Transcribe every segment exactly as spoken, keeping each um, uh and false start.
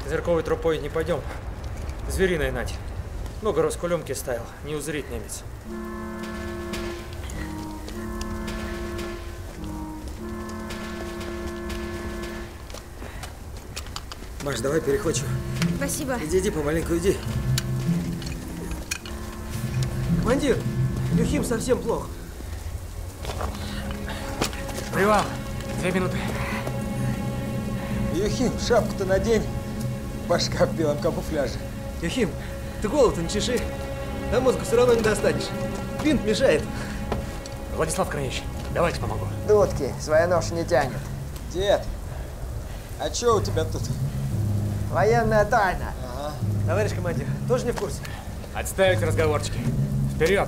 Зерковой тропой не пойдем. Звериной нать. Много раскулемки ставил, не узрит немец. Маш, давай перехвачу. Спасибо. Иди, иди, помаленьку, иди. Командир, Юхим совсем плохо. Привал. Две минуты. Юхим, шапку-то надень. Башка в белом камуфляже. Юхим, ты голову-то не чеши. А мозгу все равно не достанешь. Винт мешает. Владислав Корнеевич, давайте помогу. Дудки, своя нож не тянет. Дед, а что у тебя тут? Военная тайна. Ага. Товарищ командир, тоже не в курсе? Отставить разговорчики. Вперед!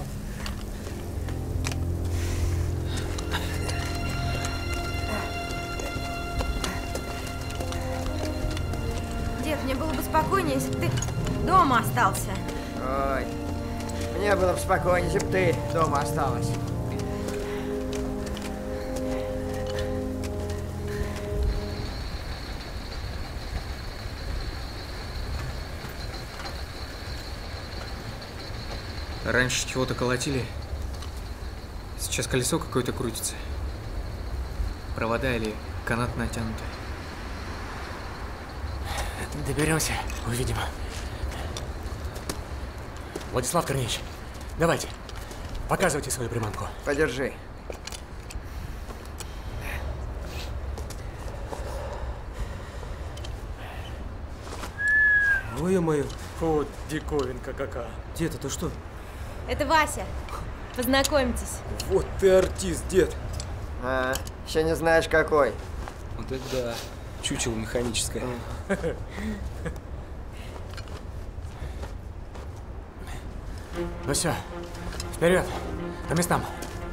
Дед, мне было бы спокойнее, если бы ты дома остался. Ой, мне было бы спокойнее, если бы ты дома осталась. Раньше чего-то колотили. Сейчас колесо какое-то крутится. Провода или канат натянуты. Доберемся, увидим. Владислав Корнеевич, давайте, показывайте свою приманку. Подержи. Ой-ой-ой. Вот диковинка какая. Дед, это что? Это Вася. Познакомьтесь. Вот ты артист, дед. А, еще не знаешь какой. Вот это да. Чучело механическое. Ну все, вперед, по местам.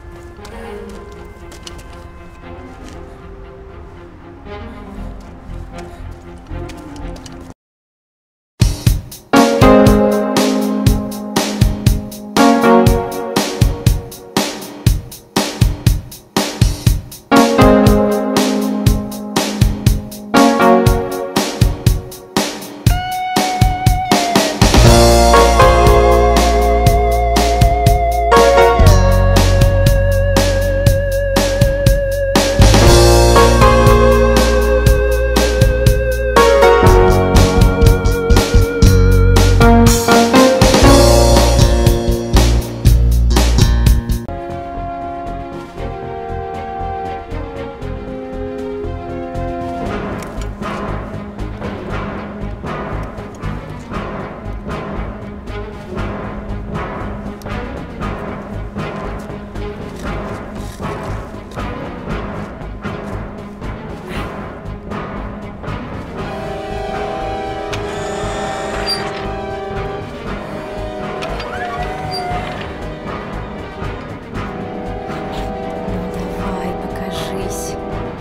Давай, покажись.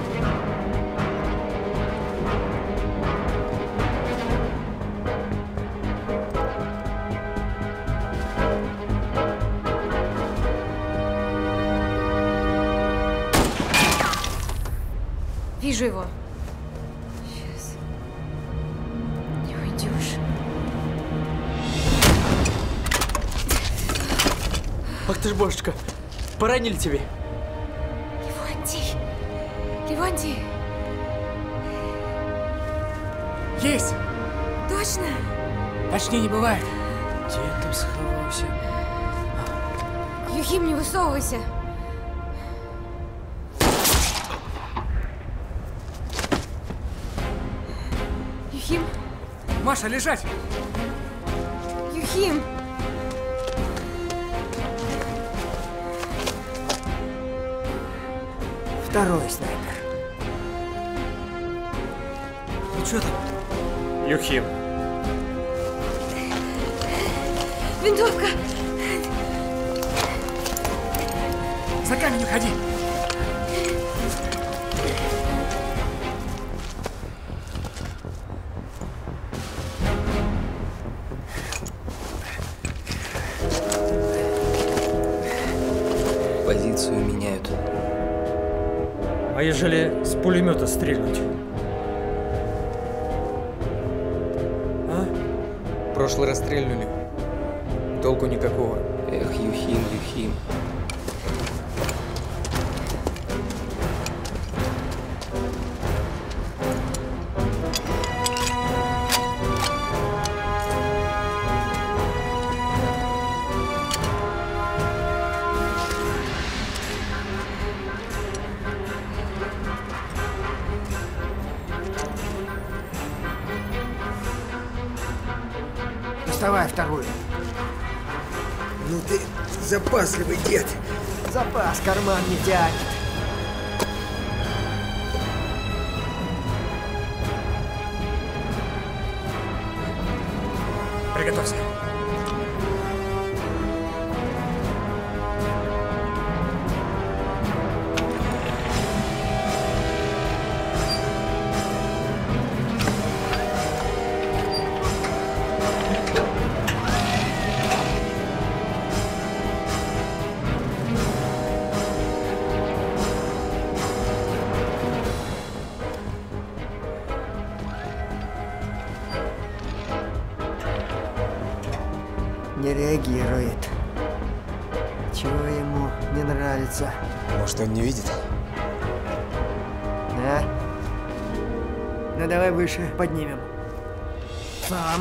Вижу его. Сейчас. Не уйдешь. Ах ты ж, божечка, поранили тебе? Левантий! Левантий! Есть! Точно? Точнее не бывает. Где там сховался? Юхим, не высовывайся. Юхим! Маша, лежать! Юхим! Второй снайпер. Ну что там? Юхим. Винтовка! За камень уходи! Позицию меняют. А ежели с пулемета стрельнуть? прошлый раз стрельнули. Толку никакого. Эх, Юхим, Юхим. Доставай вторую. Ну ты запасливый дед. Запас карман не тянет. Приготовься. Не реагирует. Чего ему не нравится? Может, он не видит? Да? Ну давай выше поднимем. Сам.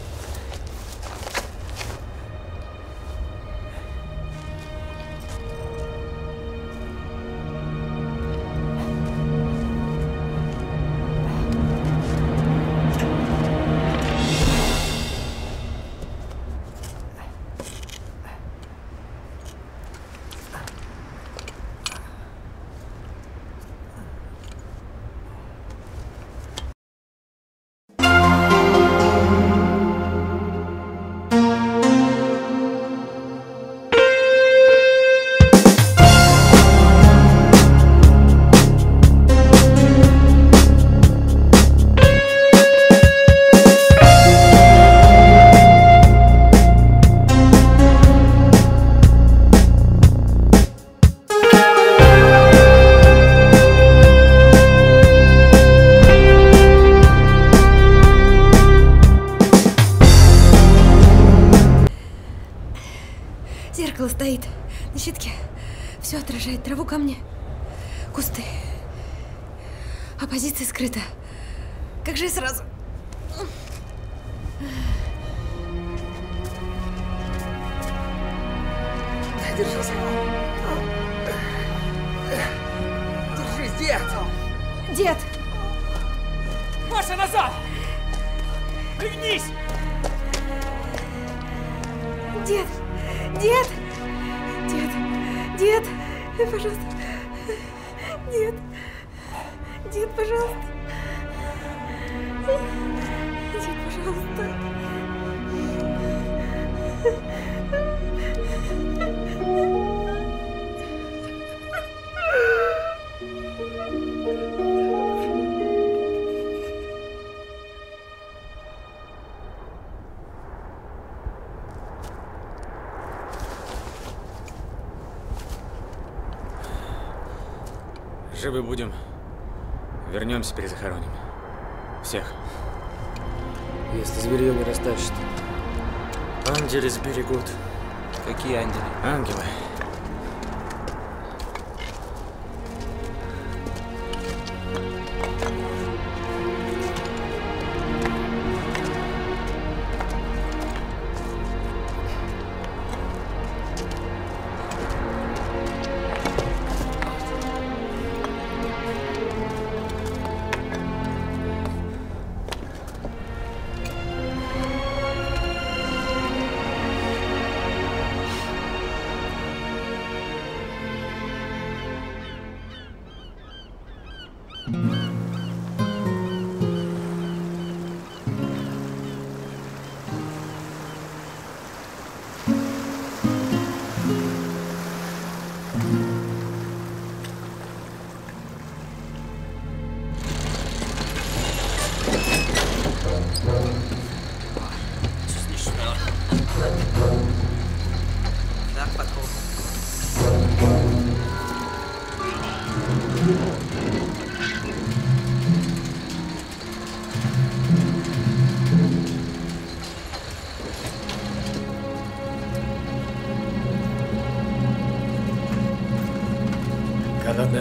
Зеркало стоит на щитке. Все отражает траву, камни, кусты. А позиция скрыта. Как же и сразу. Держись. Держись, дед! Дед! Маша, назад! Пригнись! Дед! Дед! Дед! Дед! Пожалуйста! Дед! Дед, пожалуйста! Дед, пожалуйста! Живы будем. Вернемся, перезахороним. Всех. Если зверье не растащит. Ангели сберегут. Какие ангелы? Ангелы.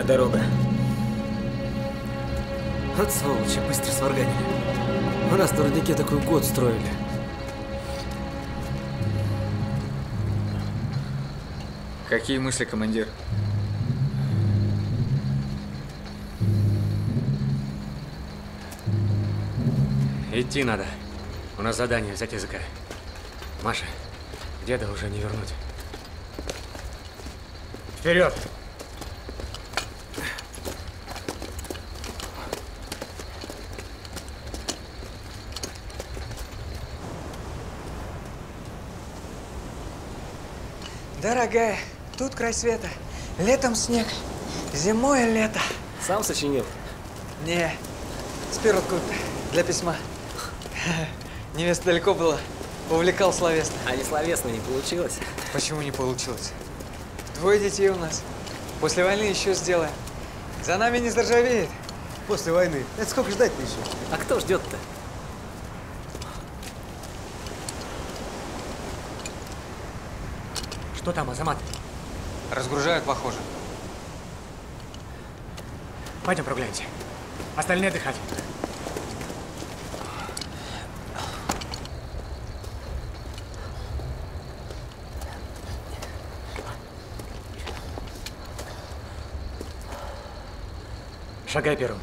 дорога. Вот сволочи, быстро сварганили. У нас на руднике такой год строили. Какие мысли, командир? Идти надо. У нас задание взять языка. Маша, деда уже не вернуть. Вперед! Дорогая, тут край света. Летом снег, зимой лето. Сам сочинил? Не, спиротку для письма. Невеста далеко была, увлекал словесно. А не словесно не получилось? Почему не получилось? Двое детей у нас. После войны еще сделаем. За нами не заржавеет. После войны? Это сколько ждать-то еще? А кто ждет-то? Что там, Азамат? Разгружают, похоже. Пойдем прогуляемся. Остальные отдыхать. Шагай первым.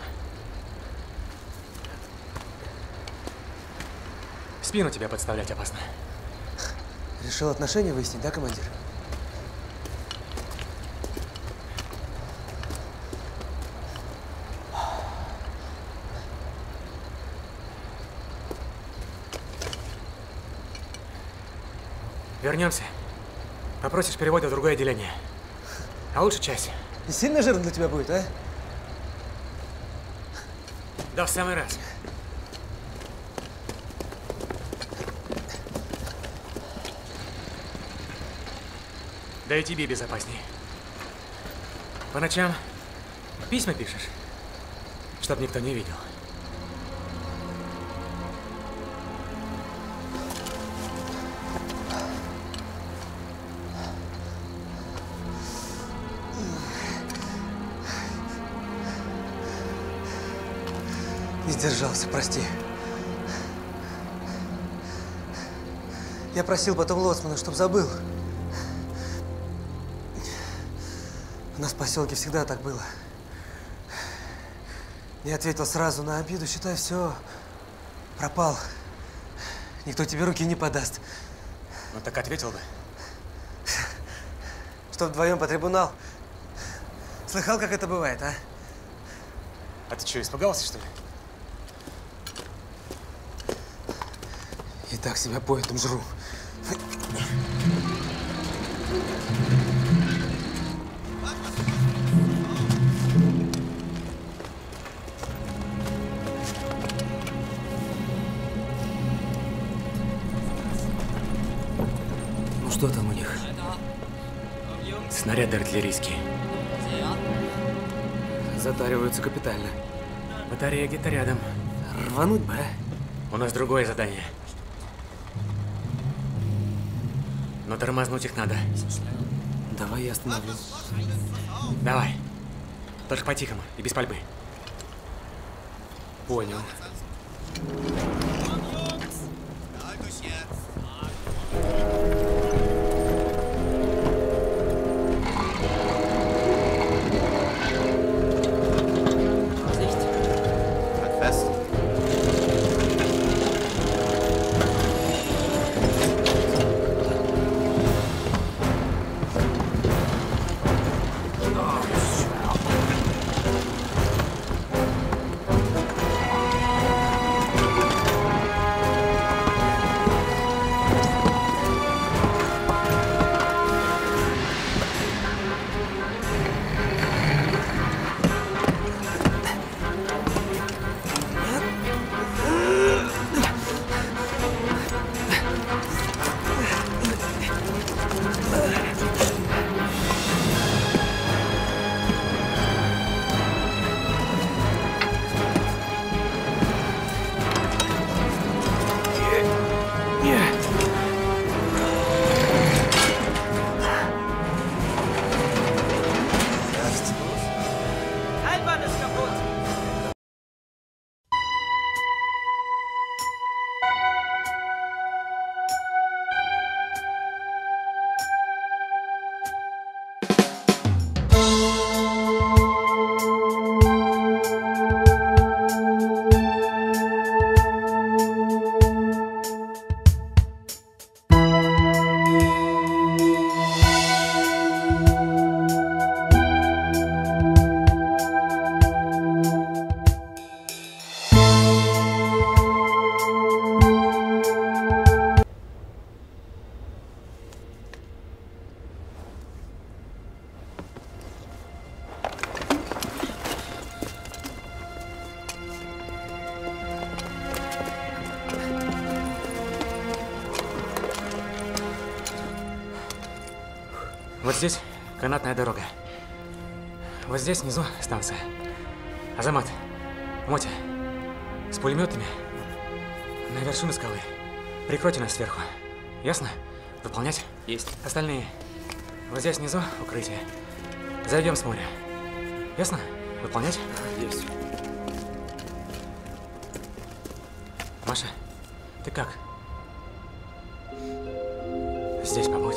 Спину тебя подставлять опасно. Решил отношения выяснить, да, командир? Вернемся. Попросишь перевода в другое отделение. А лучше часть. Не сильно жирно для тебя будет, а? Да, в самый раз. Да и тебе безопаснее. По ночам письма пишешь, чтоб никто не видел. Не сдержался, прости. Я просил потом лоцмана, чтоб забыл. У нас в поселке всегда так было. Не ответил сразу на обиду, считай, все, пропал. Никто тебе руки не подаст. Ну так ответил бы. Что вдвоем по трибунал? Слыхал, как это бывает, а? А ты что, испугался, что ли? И так себя поэтом жру. Ну что там у них? Снаряды артиллерийские. Затариваются капитально. Батарея где-то рядом. Рвануть бы, а? У нас другое задание. Но тормознуть их надо. Давай я остановлю. Давай. Только по-тихому и без пальбы. Понял. Вот здесь канатная дорога. Вот здесь внизу станция. Азамат, Мотя, с пулеметами на вершину скалы. Прикройте нас сверху. Ясно? Выполнять? Есть. Остальные. Вот здесь внизу укрытие. Зайдем с моря. Ясно? Выполнять? Есть. Маша, ты как? Здесь побудь.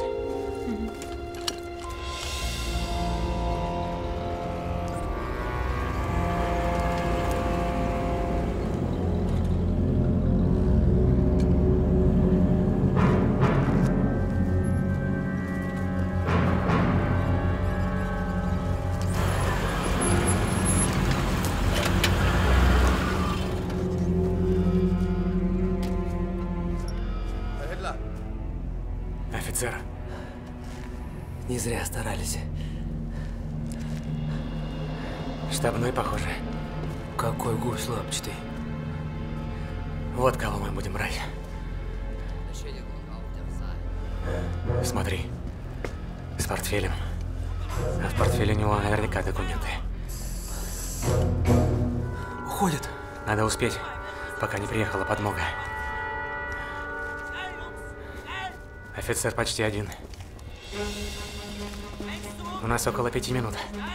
Офицер. Не зря старались. Штабной, похоже. Какой гусь лапчатый. Вот кого мы будем брать. Смотри. С портфелем. А в портфеле у него наверняка документы. Уходит. Надо успеть, пока не приехала подмога. Офицер почти один. У нас около пяти минут.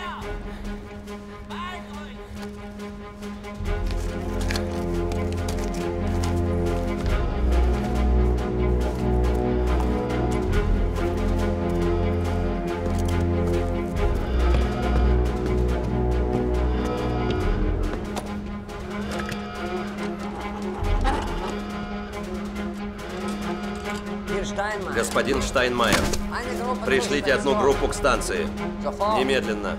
Господин Штайнмайер, пришлите одну группу к станции. Немедленно.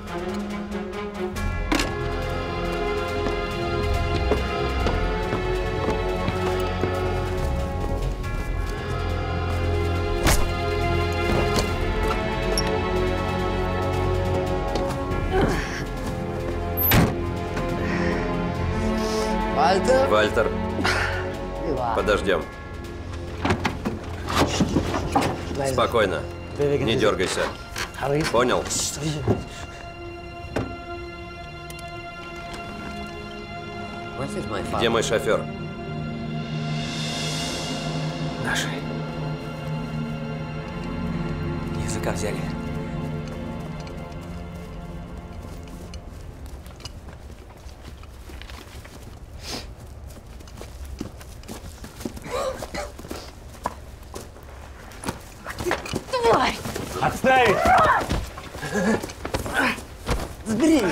Вальтер? Вальтер, подождем. Спокойно. Не дергайся. Понял? Где мой шофер? Наши. Языка взяли. Отставить! Сбери!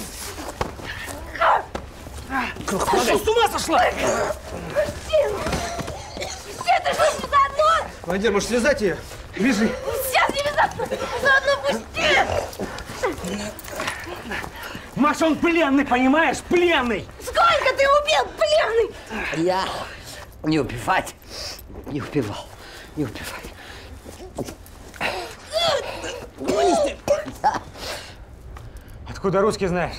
Ты что, с ума сошла? Все, ты что, не заодно? Командир, может, связать ее? Вяжи. Сейчас не вязаться! Заодно пусти! Маша, он пленный, понимаешь? Пленный! Сколько ты убил, пленный? Я не убивать. Не убивал. Не убивать. Откуда русский знаешь?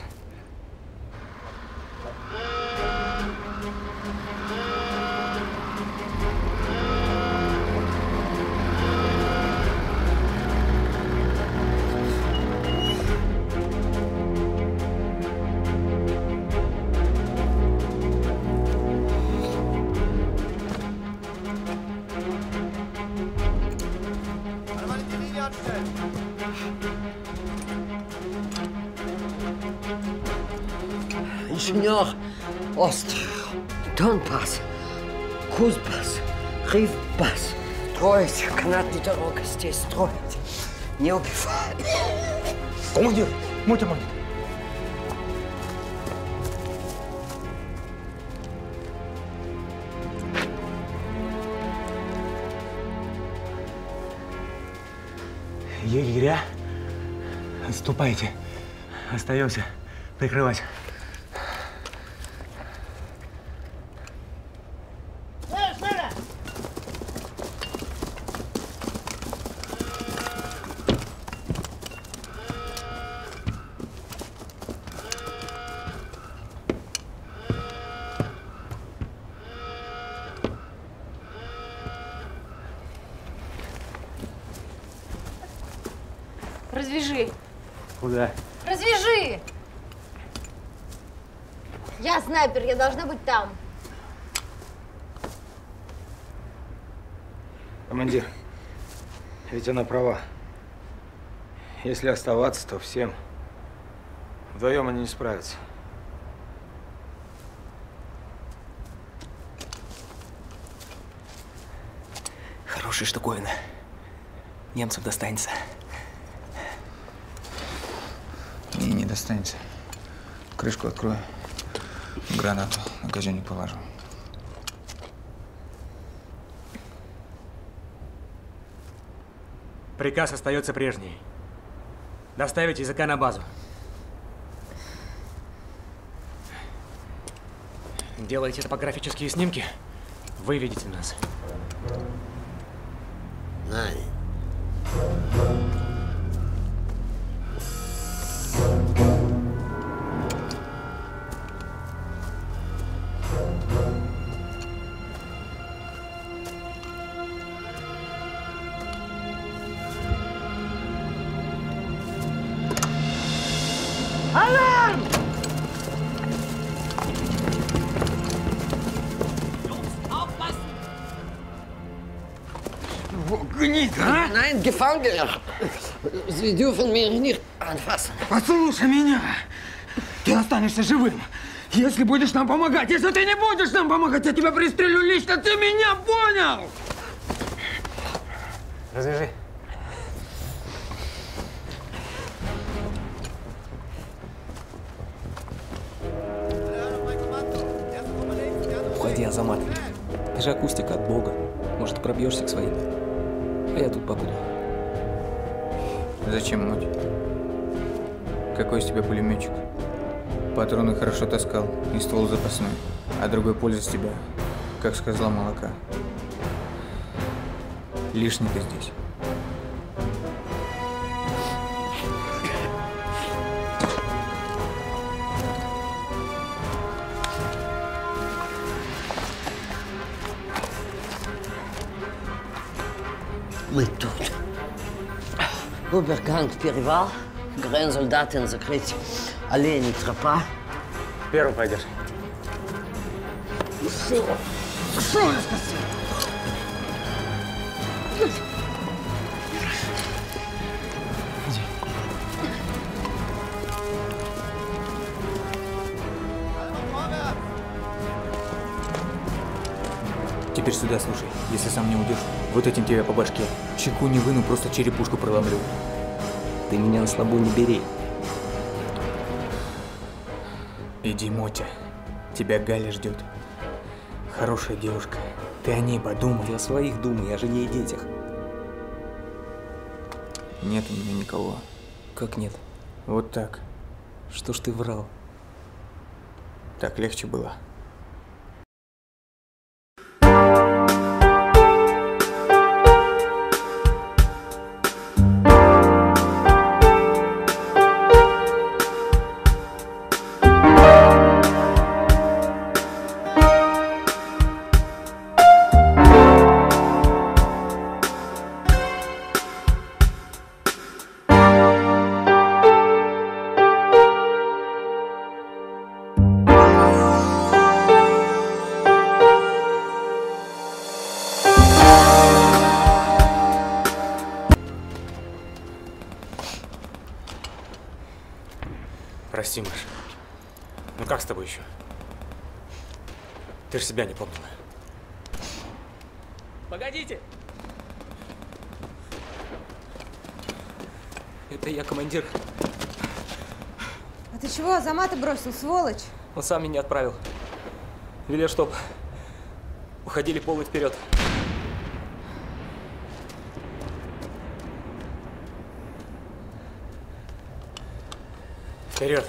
Инженер Остров, Донбасс, Кузбасс, Кривбасс. Строить канатную дорогу здесь строить. Не убивать. Командир, Мотя, Мотя. Егеря, отступайте. Остаемся прикрывать. Развяжи. Куда? Развяжи! Я снайпер, я должна быть там. Командир, ведь она права. Если оставаться, то всем. Вдвоем они не справятся. Хорошая штуковина. Немцам достанется. Не, не достанется. Крышку открою. Гранату на казённик положу. Приказ остается прежний. Доставить языка на базу. Делайте топографические снимки, выведите нас. Nein. Alarm! Wo geniet, а? Nein, Gefangener. Sie dürfen mich nicht anfassen. Послушай меня. Ты останешься живым, если будешь нам помогать. Если ты не будешь нам помогать, я тебя пристрелю лично. Ты меня понял? Развяжи. Уходи, Азамат. Ты же акустика от Бога. Может, пробьешься к своим. А я тут побуду. Зачем, Моть? Какой из тебя пулеметчик? Патроны хорошо таскал, и ствол запасной. А другой пользы с тебя, как с козла молока. Лишний ты здесь. Мы тут. Übergang перевал. Гренсолдатен закрыть. Олени тропа. Первым пойдешь. Что? Что я сказал? Теперь сюда слушай. Если сам не уйдешь, вот этим тебя по башке. Чеку не выну, просто черепушку проломлю. Ты меня на слабо не бери. Иди, Мотя. Тебя Галя ждет. Хорошая девушка. Ты о ней подумай. Ты о своих думай, о жене и детях. Нет у меня никого. Как нет? Вот так. Что ж ты врал? Так легче было. Прости, Маш. Ну как с тобой еще? Ты же себя не помнила. Погодите! Это я, командир. А ты чего Азамата бросил, сволочь? Он сам меня отправил. Велел, чтоб уходили полный вперед. Вперед!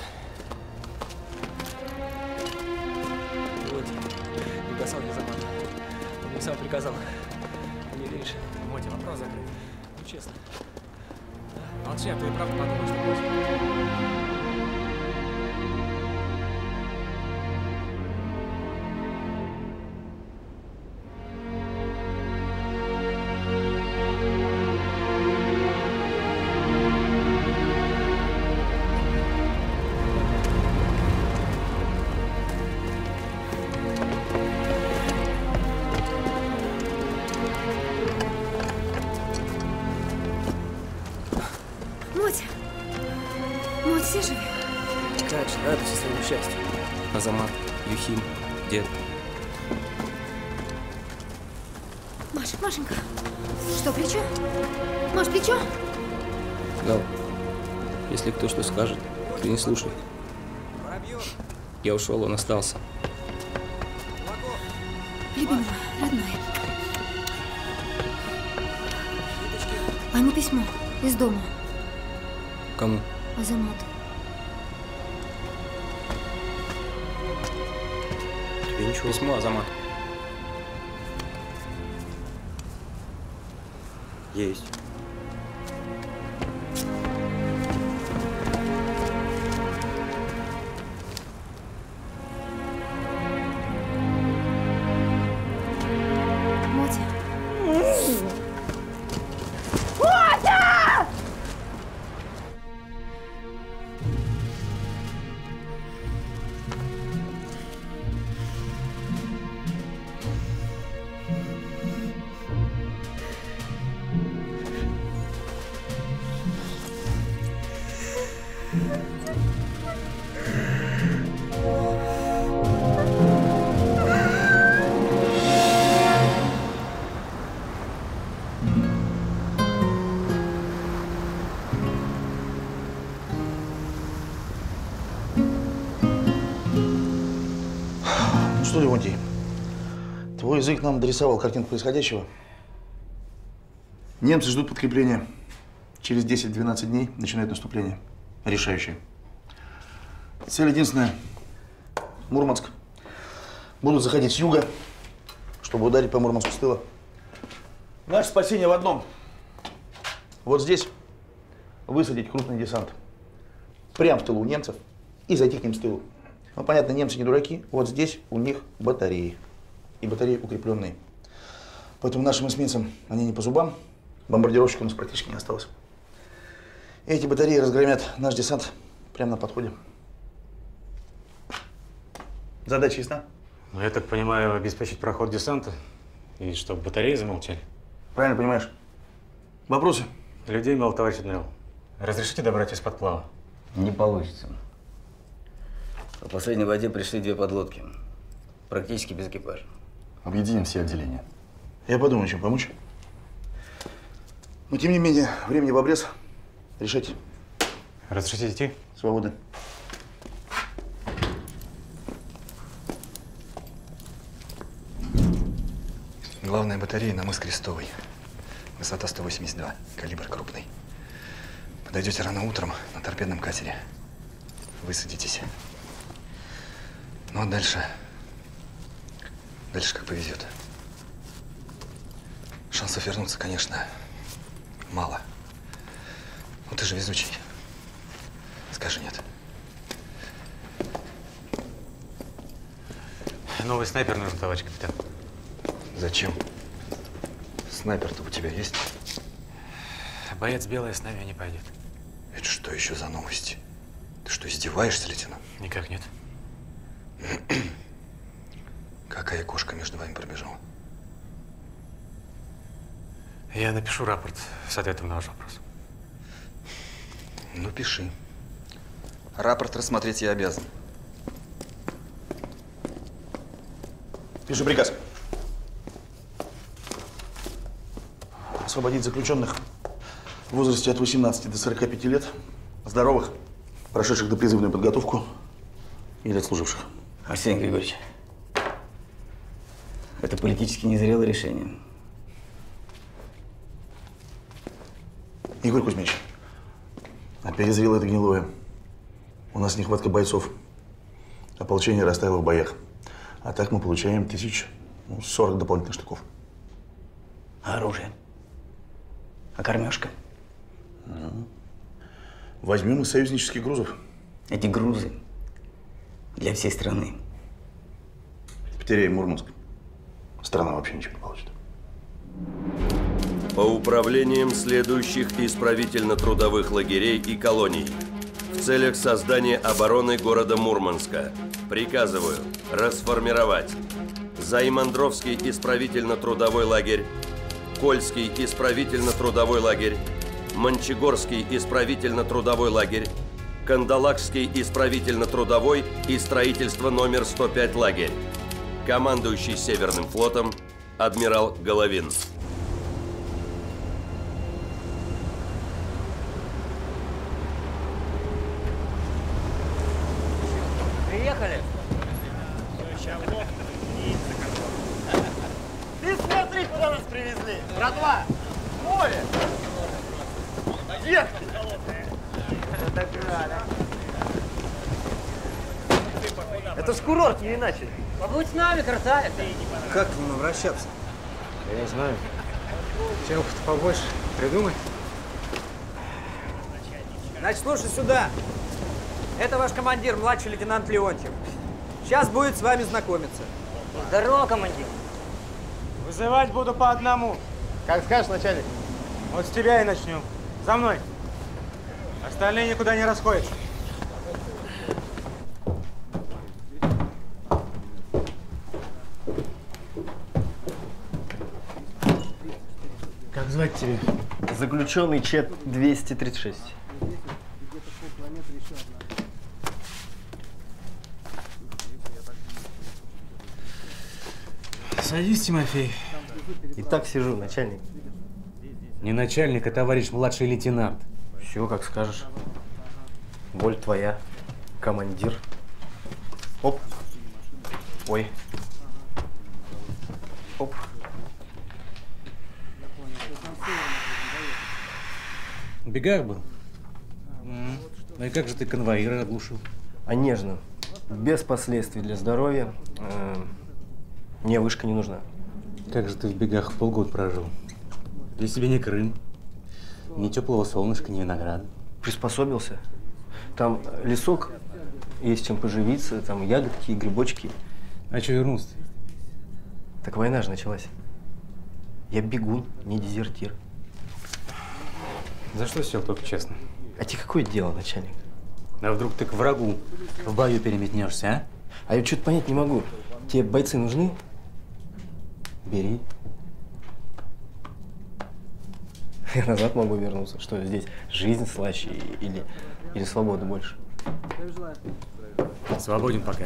Вот, не бросал я Азамата. Он мне сам приказал. Не веришь? Мотя, вопрос закрыт. Ну, честно. Молчи, а то и правда подумаешь, что хочешь. дальше, радуйся своему счастью. Азамат, Юхим, дед. Маш, Машенька, что, плечо? Маш, плечо? Гал, если кто что скажет, ты не слушай. Я ушел, он остался. Любимый, родной. А ему письмо из дома. Кому? Азамату. Тебе ничего. Письмо, Азамат. Есть. Мотя. Что, Леонтий, твой язык нам дорисовал картинку происходящего. Немцы ждут подкрепления. Через десять-двенадцать дней начинает наступление. Решающее. Цель единственная. Мурманск. Будут заходить с юга, чтобы ударить по Мурманску с тыла. Наше спасение в одном. Вот здесь высадить крупный десант. Прямо в тылу у немцев и зайти к ним с тылу. Ну, понятно, немцы не дураки. Вот здесь у них батареи. И батареи укрепленные. Поэтому нашим эсминцам они не по зубам. Бомбардировщиков у нас практически не осталось. И эти батареи разгромят наш десант прямо на подходе. Задача ясна? Ну, я так понимаю, обеспечить проход десанта и чтобы батареи замолчали. Правильно понимаешь. Вопросы? Людей мало, товарищ адмирал. Разрешите добрать из-под плава? Не получится. По последней воде пришли две подлодки. Практически без экипажа. Объединим все отделения. Я подумаю, чем помочь. Но тем не менее, времени в обрез. Решайте. Разрешите идти? Свободны. Главная батарея на мыс Крестовый. Высота сто восемьдесят два. Калибр крупный. Подойдете рано утром на торпедном катере. Высадитесь. Ну а дальше… Дальше как повезет. Шансов вернуться, конечно, мало. Но ты же везучий. Скажи нет. Новый снайпер нужен, товарищ капитан. Зачем? Снайпер-то у тебя есть? Боец белый с нами не пойдет. Это что еще за новости? Ты что, издеваешься, лейтенант? Никак нет. Какая кошка между вами пробежала? Я напишу рапорт с ответом на ваш вопрос. Ну, пиши. Рапорт рассмотреть я обязан. Пишу приказ. Освободить заключенных в возрасте от восемнадцати до сорока пяти лет, здоровых, прошедших допризывную подготовку или отслуживших. Арсений Григорьевич, это политически незрелое решение. Игорь Кузьмич, а перезрело это гнилое. У нас нехватка бойцов. Ополчение растаяло в боях. А так мы получаем тысяч, ну, сорок дополнительных штыков. А оружие? А кормежка? Ну, возьмем из союзнических грузов. Эти грузы для всей страны. Потеряем Мурманск. Страна вообще ничего не получит. По управлениям следующих исправительно-трудовых лагерей и колоний в целях создания обороны города Мурманска приказываю расформировать Займандровский исправительно-трудовой лагерь, Кольский исправительно-трудовой лагерь, Мончегорский исправительно-трудовой лагерь, Кандалакский исправительно-трудовой и строительство номер сто пять лагерь. Командующий Северным флотом адмирал Головин. Приехали. Ты смотри, куда нас привезли. Братва, море. Ехали. Это ж курорт, не иначе. Побудь с нами, красавец. Как к ним обращаться? Я не знаю. Чем опыта побольше, придумай. Значит, слушай сюда. Это ваш командир, младший лейтенант Леонтьев. Сейчас будет с вами знакомиться. Здорово, командир. Вызывать буду по одному. Как скажешь, начальник. Вот с тебя и начнем. За мной. Остальные никуда не расходятся. Как звать тебя? Заключенный Чет двести тридцать шесть. Садись, Тимофей. И так сижу, начальник. Не начальник, а товарищ младший лейтенант. Все, как скажешь. Боль твоя, командир. Оп. Ой. Оп. В бегах был? Ну и как же ты конвоира оглушил? А нежно. Без последствий для здоровья. Мне вышка не нужна. Как же ты в бегах полгода прожил? Здесь тебе не Крым, ни теплого солнышка, ни винограда. Приспособился. Там лесок, есть чем поживиться, там ягодки, грибочки. А что вернулся-то? Так война же началась. Я бегун, не дезертир. За что сел, только честно? А тебе какое дело, начальник? А вдруг ты к врагу в бою переметнешься, а? А я что-то понять не могу. Тебе бойцы нужны? Бери. Я назад могу вернуться. Что здесь? Жизнь слаще или, или свобода больше? Свободен пока.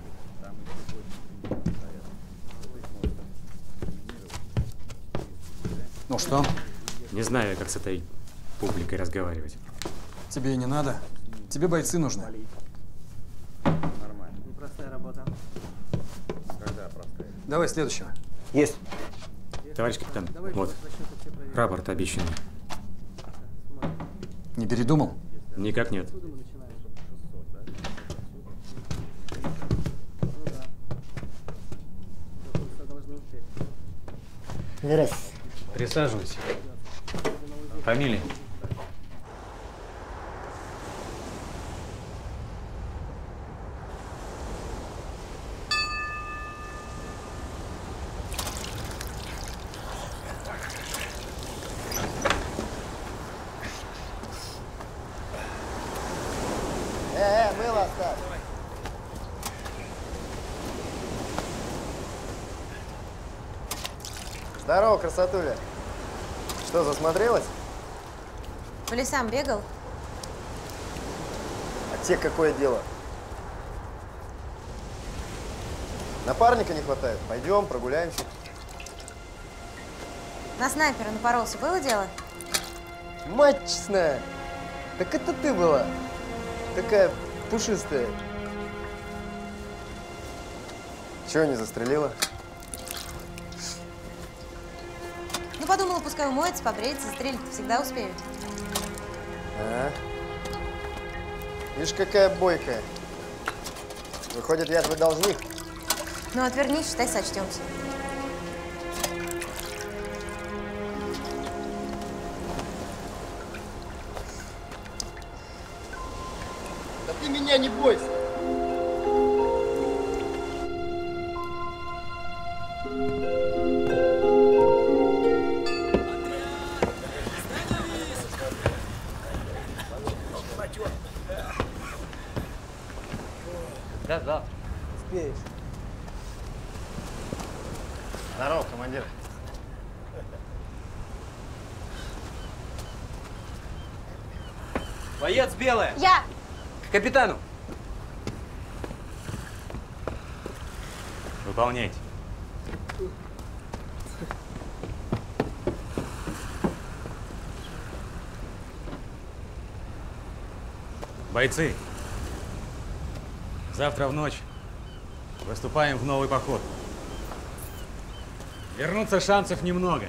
Ну что? Не знаю, как с этой публикой разговаривать. Тебе и не надо. Тебе бойцы нужны. Нормально. Непростая работа. Когда простая? Давай следующего. Есть. Товарищ капитан, вот, рапорт обещанный. Не передумал? Никак нет. Здравствуйте. Присаживайся. Фамилия? Э, э, мыло оставь. Здорово, красотуля. Что, засмотрелась? По лесам бегал? А тебе какое дело? Напарника не хватает? Пойдем, прогуляемся. На снайпера напоролся. Было дело? Мать честная! Так это ты была. Такая пушистая. Чего не застрелила? Ну, подумала, пускай умоется, побреется, застрелить всегда успеют. А? Видишь, какая бойкая. Выходит, я твой должник. Ну, отвернись, считай, сочтемся. Да ты меня не бойся. Да, да. Успеешь. Здорово, командир. Боец белая. Я! Капитану! Выполняйте. Бойцы, завтра в ночь выступаем в новый поход. Вернуться шансов немного.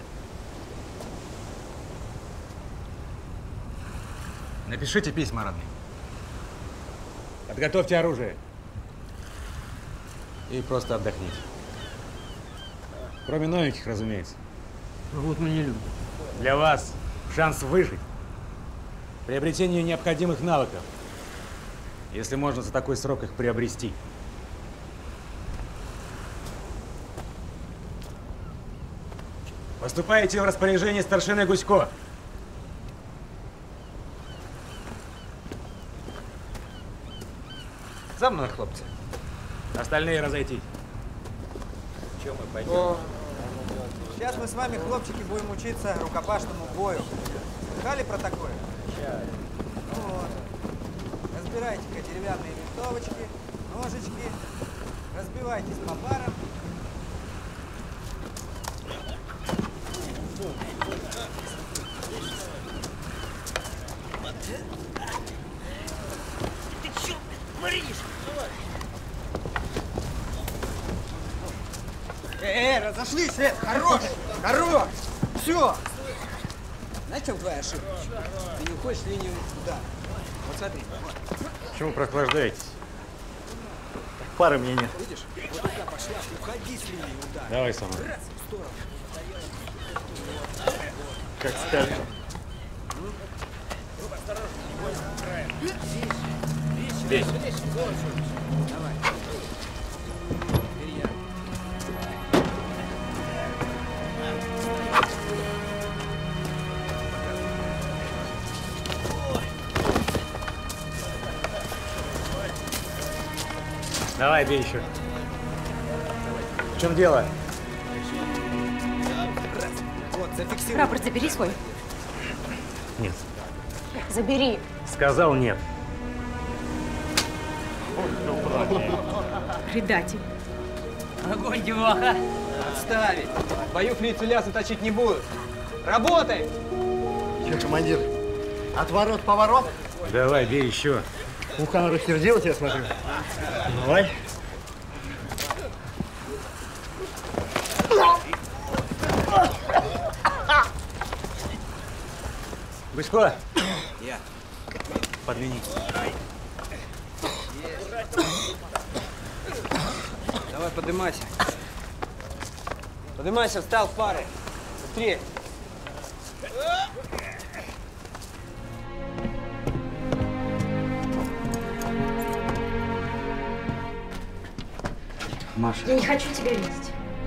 Напишите письма родным. Подготовьте оружие. И просто отдохните. Кроме новеньких, разумеется. Вот мы не любим. Для вас шанс выжить. Приобретение необходимых навыков. Если можно за такой срок их приобрести. Поступаете в распоряжение старшины Гусько. За мной, хлопцы. Остальные разойтись. Чем мы пойдем? Сейчас мы с вами, хлопчики, будем учиться рукопашному бою. Слыхали про такое? Ну вот. Разбирайте-ка деревянные винтовочки, ножички. Разбивайтесь по парам. Ты чё, творишь? Эй, разошлись, э, хорош, хорош, все. Знаешь, в чем твоя ошибка? Ты не уходишь в линию удара. Вот смотри. Почему прохлаждаетесь? Пары мне нет. Видишь? Вот туда пошла, уходи с линии удара. Давай сама. Раз, в сторону. Как скажешь. Бей. Давай. Давай, бей еще. В чем дело? Вот, зафиксируй. Рапорт забери свой. Нет. Забери. Сказал нет. Предатель. Огонь, деваха! Отставить. В бою фрицы лясы точить не будут. Работай! Че, командир, отворот-поворот? Давай, бей еще. Ухан рассердилась, я смотрю. Давай. Гусько, Я. подвини. Давай, поднимайся. Поднимайся, встал в пары. Быстрее. Маша. Я не хочу тебя видеть.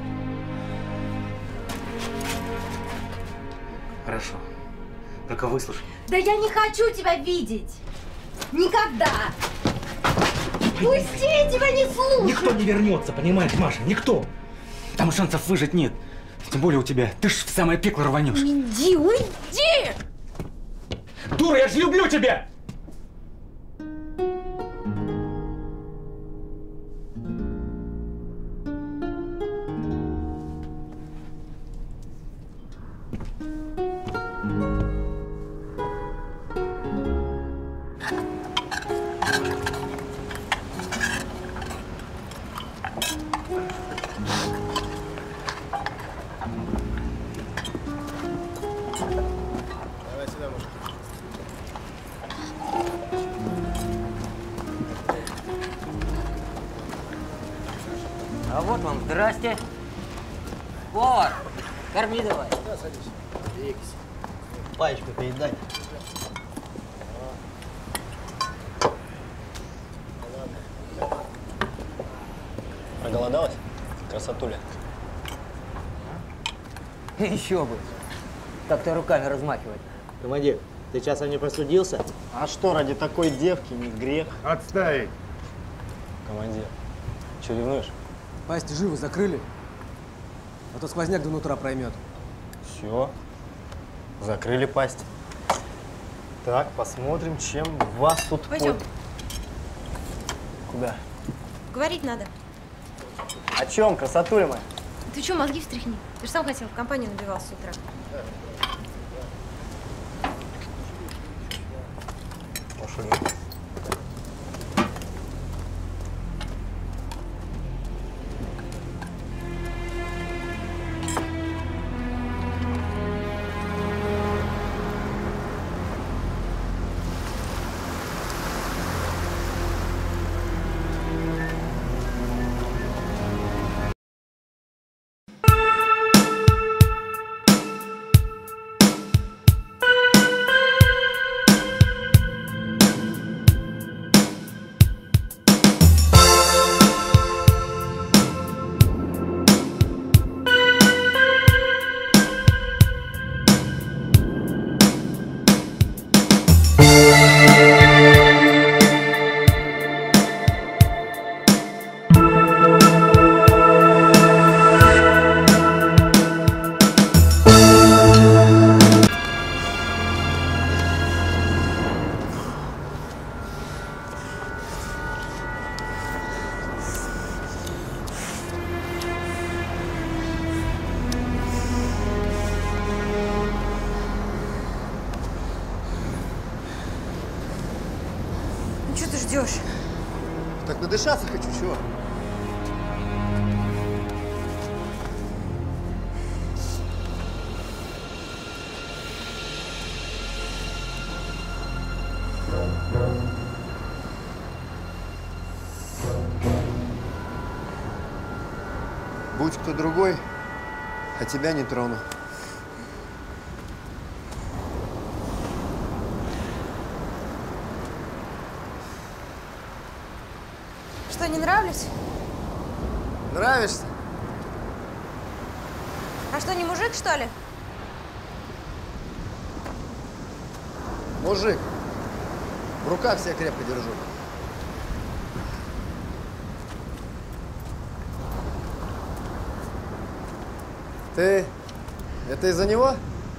Хорошо. Только выслушай. Да я не хочу тебя видеть! Никогда! Пусти, я тебя не слушаю! Никто не вернется, понимаешь, Маша? Никто! Там шансов выжить нет. Тем более у тебя. Ты ж в самое пекло рванешь. Уйди, уйди! Дура, я же люблю тебя! А вот вам, здрасте. Повар, корми давай. Да, садись. Двигайся. Паечку передай. Проголодалась? Красотуля. Еще бы. Как ты руками размахивать. Командир, ты часом не простудился? А что, ради такой девки не грех? Отставить. Командир, что ревнуешь? Пасти живо закрыли, а то сквозняк до нутра проймет. Все, закрыли пасть. Так, посмотрим, чем вас тут... Пойдем. Куда? Говорить надо. О чем, красотуля моя? Ты что, мозги встряхни? Ты же сам хотел, в компанию набивался с утра. Пошли. Что ты ждешь? Так надышаться хочу, чего? Будь кто другой, а тебя не трону. Что, не нравлюсь? Нравишься? А что, не мужик, что ли? Мужик. В руках себя крепко держу. Ты... Это из-за него?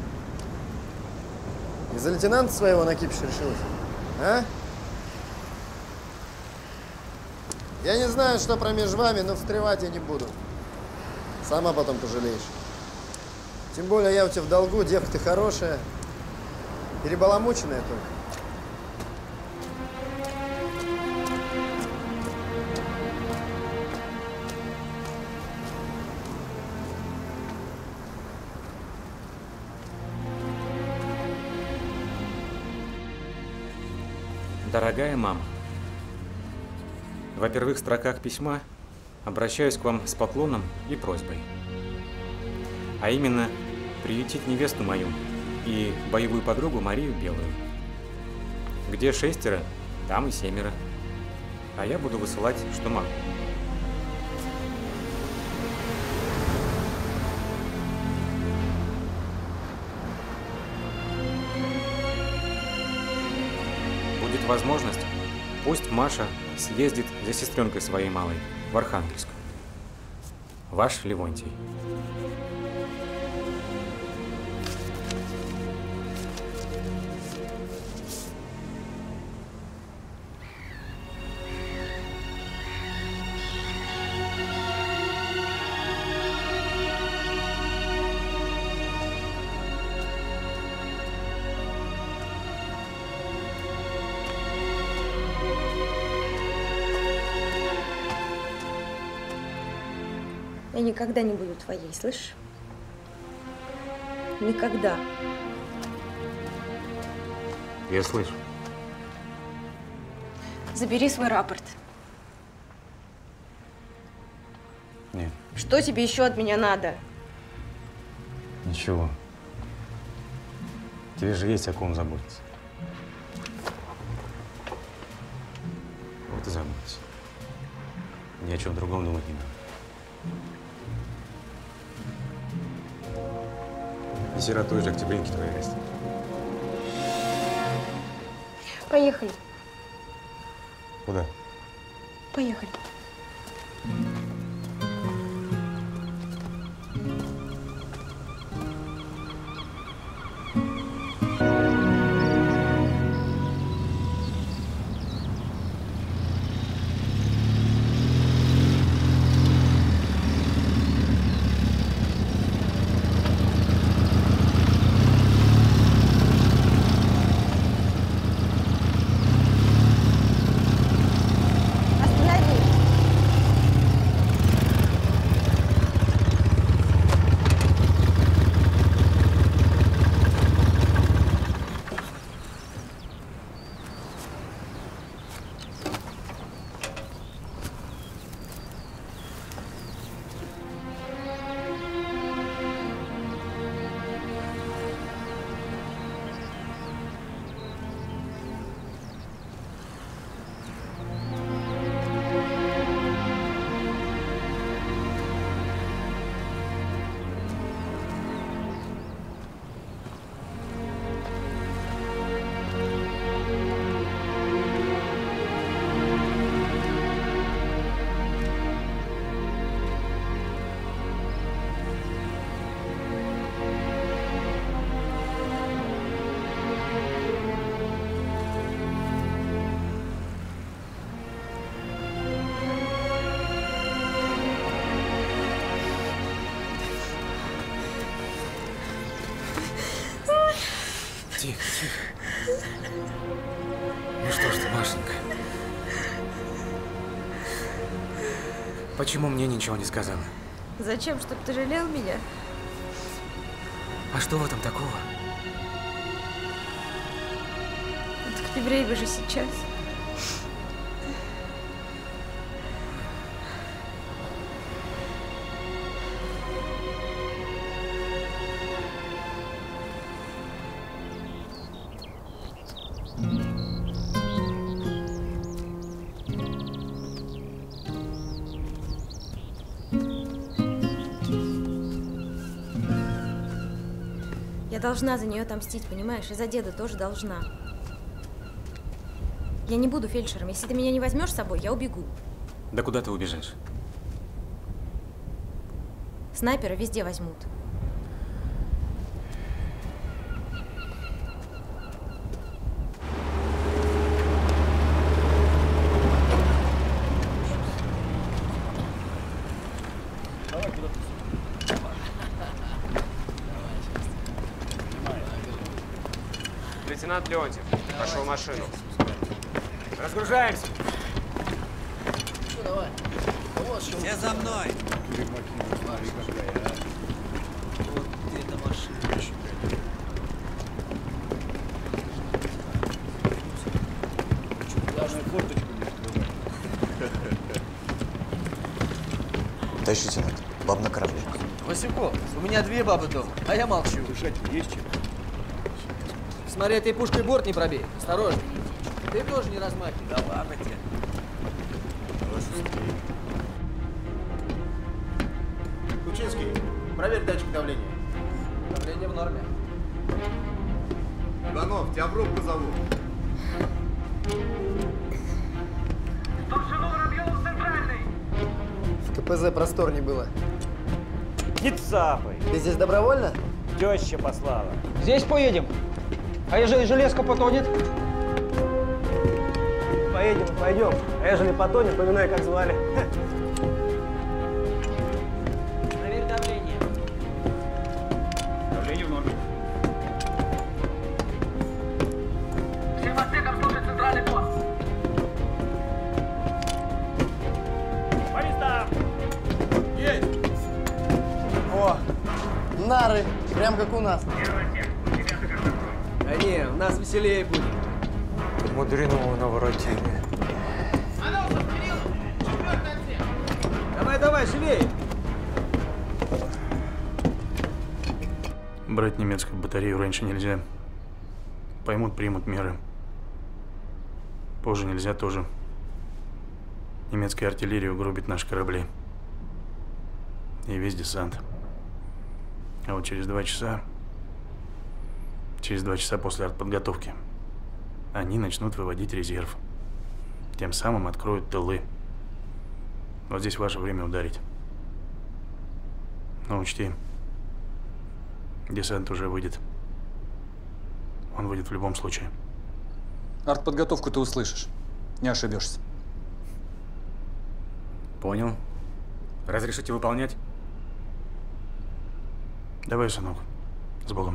Из-за лейтенанта своего на кипиш решилась? А? Я не знаю, что промеж вами, но встревать я не буду. Сама потом пожалеешь. Тем более я у тебя в долгу, девка ты хорошая. Перебаламученная только. Дорогая мама, во первых строках письма обращаюсь к вам с поклоном и просьбой. А именно, приютить невесту мою и боевую подругу Марию Белую. Где шестеро, там и семеро. А я буду высылать, что могу. Будет возможность, пусть Маша съездит за сестренкой своей малой в Архангельск. Ваш Левонтий. Я никогда не буду твоей, слышишь? Никогда. Я слышу. Забери свой рапорт. Нет. Что тебе еще от меня надо? Ничего. Тебе же есть о ком заботиться. Вот и заботься. Ни о чем другом думать не надо. И сиротой же октябринки твои растет. Поехали. Куда? Поехали. Тихо, тихо. Ну что ж ты, Машенька? Почему мне ничего не сказала? Зачем, чтобы ты жалел меня? А что в этом такого? Так не время же сейчас. Я должна за нее отомстить, понимаешь? И за деда тоже должна. Я не буду фельдшером. Если ты меня не возьмешь с собой, я убегу. Да куда ты убежишь? Снайпера везде возьмут. Лейтенант Леонтьев, пошел в машину. Разгружаемся. Ну, давай. Все за мной. Вот эта машина. Даже форточку не открывай. Товарищ лейтенант, баб на корабле. Васюков, у меня две бабы дома, а я молчу. Дышать есть чем? Смотри, этой пушкой борт не пробей. Осторожно. Ты тоже не размахивай. Да ладно тебе. Кучинский, проверь датчик давления. Давление в норме. Иванов, тебя в рубку зовут. Старшину Воробьеву центральный. В КПЗ просторней было. Не цапай. Ты здесь добровольно? Теща послала. Здесь поедем. А ежели железка потонет? Поедем, пойдем. А ежели потонет, поминай, как звали. Проверь давление. Давление в норме. Всем отсекам служит центральный пост. По местам. Есть. О, нары. Прям как у нас. А не, у нас веселее будет. Мудреного наворотили. Давай, давай, живее. Брать немецкую батарею раньше нельзя. Поймут, примут меры. Позже нельзя тоже. Немецкая артиллерия угробит наши корабли. И весь десант. А вот через два часа, через два часа после артподготовки, они начнут выводить резерв. Тем самым откроют тылы. Вот здесь ваше время ударить. Но учти, десант уже выйдет. Он выйдет в любом случае. Артподготовку ты услышишь. Не ошибешься. Понял. Разрешите выполнять? Давай, сынок. С Богом.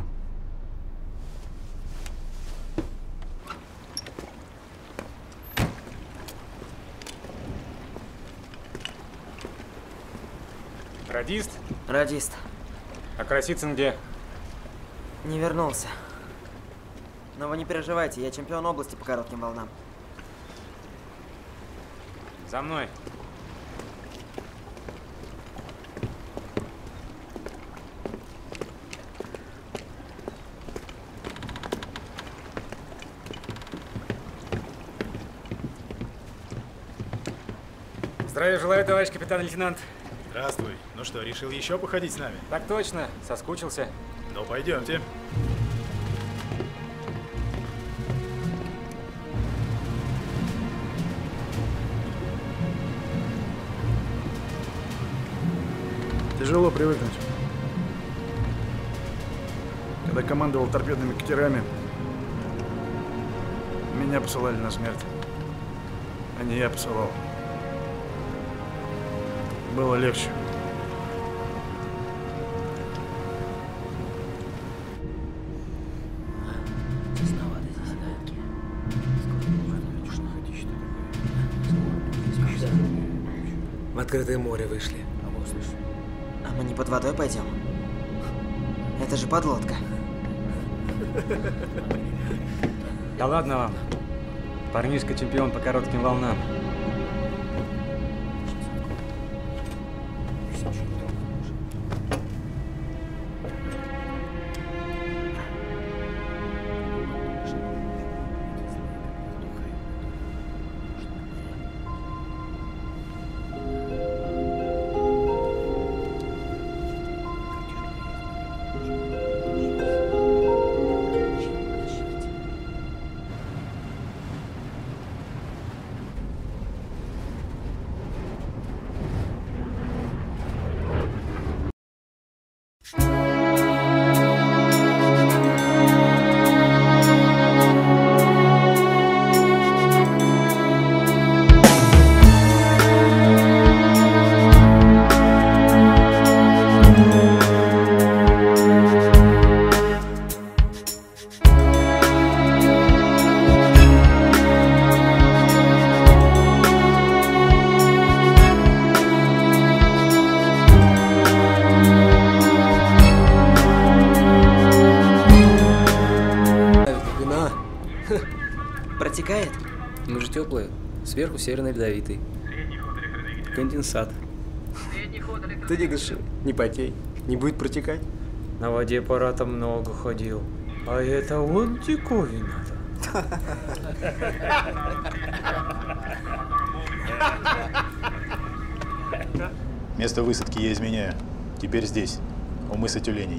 Радист? Радист. А Красицын где? Не вернулся. Но вы не переживайте, я чемпион области по коротким волнам. За мной. Здравия желаю, товарищ капитан-лейтенант. Здравствуй. Ну что, решил еще походить с нами? Так точно, соскучился. Ну, пойдемте. Тяжело привыкнуть. Когда командовал торпедными катерами, меня посылали на смерть, а не я посылал. Было легче. открытое море вышли. А мы не под водой пойдем? Это же подлодка. Да ладно вам. Парнишка чемпион по коротким волнам. Протекает? Мы же теплые. Сверху северный ледовитый. Конденсат. Ты не дыши, не потей. Не будет протекать. На воде пора-то много ходил. А это вот диковина-то. Место высадки я изменяю. Теперь здесь, у мыса Тюленей.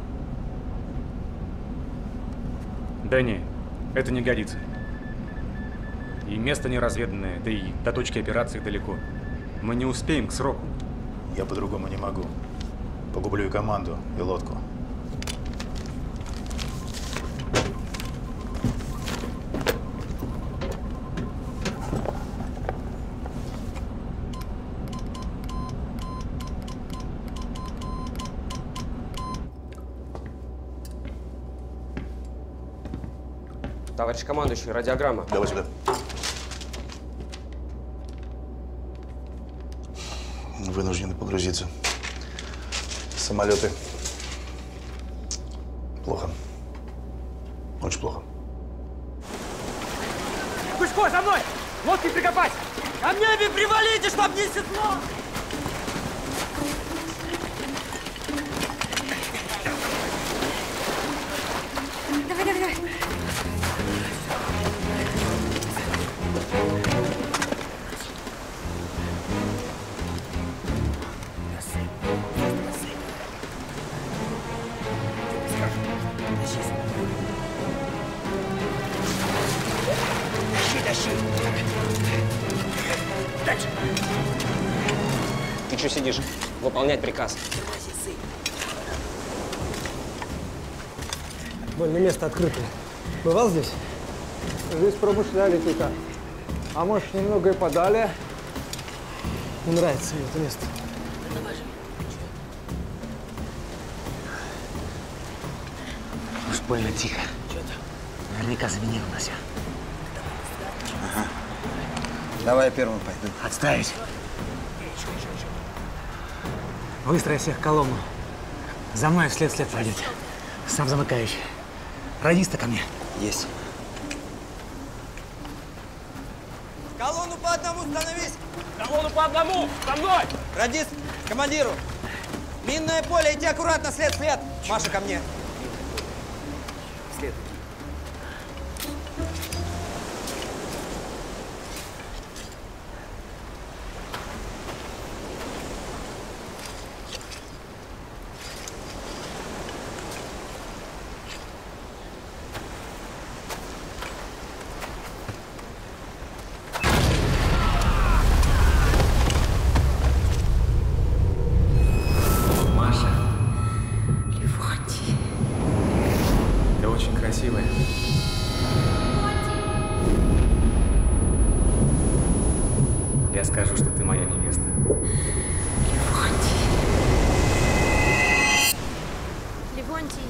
Да не, это не годится. И место неразведанное, да и до точки операции далеко. Мы не успеем к сроку. Я по-другому не могу. Погублю и команду, и лодку. Товарищ командующий, радиограмма. Давай сюда. Вынуждены погрузиться. Самолеты. Плохо. Очень плохо. Пушко, за мной! Лодки прикопать! Камнями привалите, чтоб не светло! Давай, давай, давай. Дальше. Ты что сидишь? Выполнять приказ. Больное место открытое. Бывал здесь? Здесь промышляли только. А может, немного и подали. Не нравится мне это место. Уж больно тихо. Наверняка заменил нас. Ага. Давай я первым пойду. Отставить. Выстрой всех в колонну. За мной вслед-вслед пройдете. Сам замыкающий. Радиста ко мне. Есть. Колонну по одному становись! Колонну по одному! За мной! Радист, командиру! Минное поле, иди аккуратно, след-след! Маша, ко мне! След. Красивая. Я скажу, что ты моя невеста. Левонтий.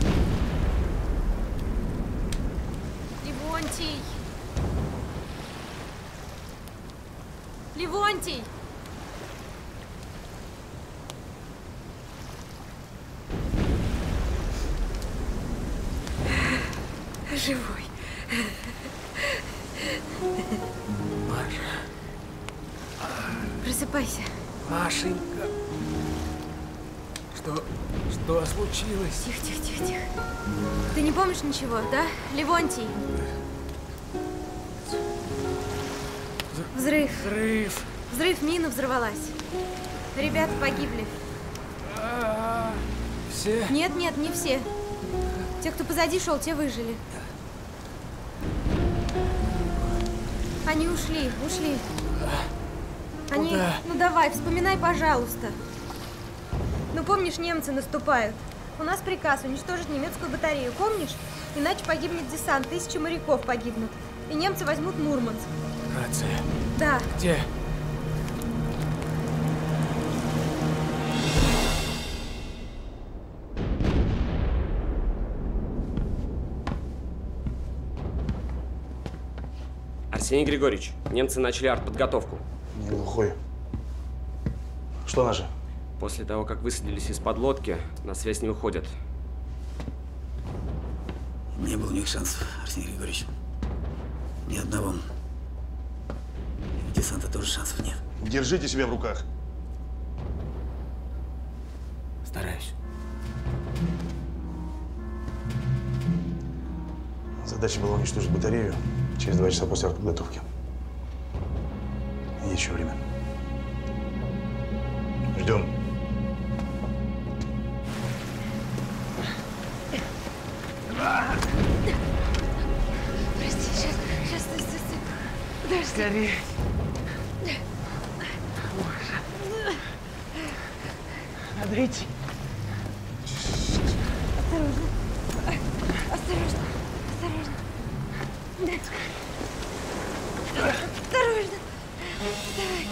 Левонтий. Левонтий. живой. Маша. Просыпайся. Машенька. Что, что случилось? Тихо, тихо, тихо, тихо. Ты не помнишь ничего, да, Левонтий? Взрыв. Взрыв. Взрыв, мина взорвалась. Ребята погибли. А, все? Нет, нет, не все. Те, кто позади шел, те выжили. Они ушли, ушли. Они... Куда? Ну давай, вспоминай, пожалуйста. Ну помнишь, немцы наступают. У нас приказ уничтожить немецкую батарею, помнишь? Иначе погибнет десант, тысячи моряков погибнут. И немцы возьмут Мурманск. Рация. Да. Где? Арсений Григорьевич, немцы начали артподготовку. Не глухой. Что наши? После того, как высадились из-под лодки, на связь не выходят. Не было у них шансов, Арсений Григорьевич. Ни одного. И у десанта тоже шансов нет. Держите себя в руках. Стараюсь. Задача была уничтожить батарею через два часа после артподготовки. Есть еще время. Ждем. Прости, сейчас, сейчас, стой, стой, стой. Подожди. Скорее. Смотрите. Осторожно. Осторожно. Осторожно. Осторожно. Давай.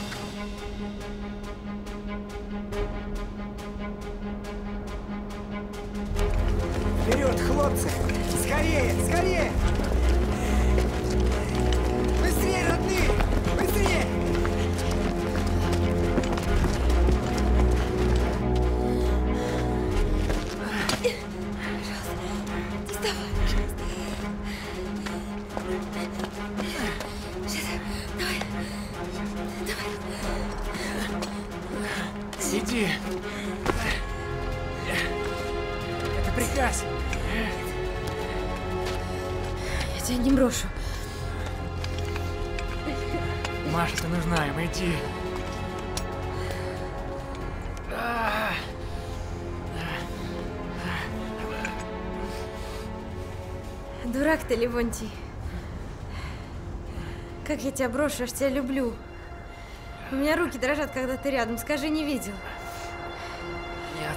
Вперед, хлопцы! Скорее, скорее! Быстрее, родные! Быстрее! Иди. Это приказ. Я тебя не брошу. Маша, ты нужна им, иди. Дурак ты, Левонтий. Как я тебя брошу, аж тебя люблю. У меня руки дрожат, когда ты рядом. Скажи, не видел? Нет.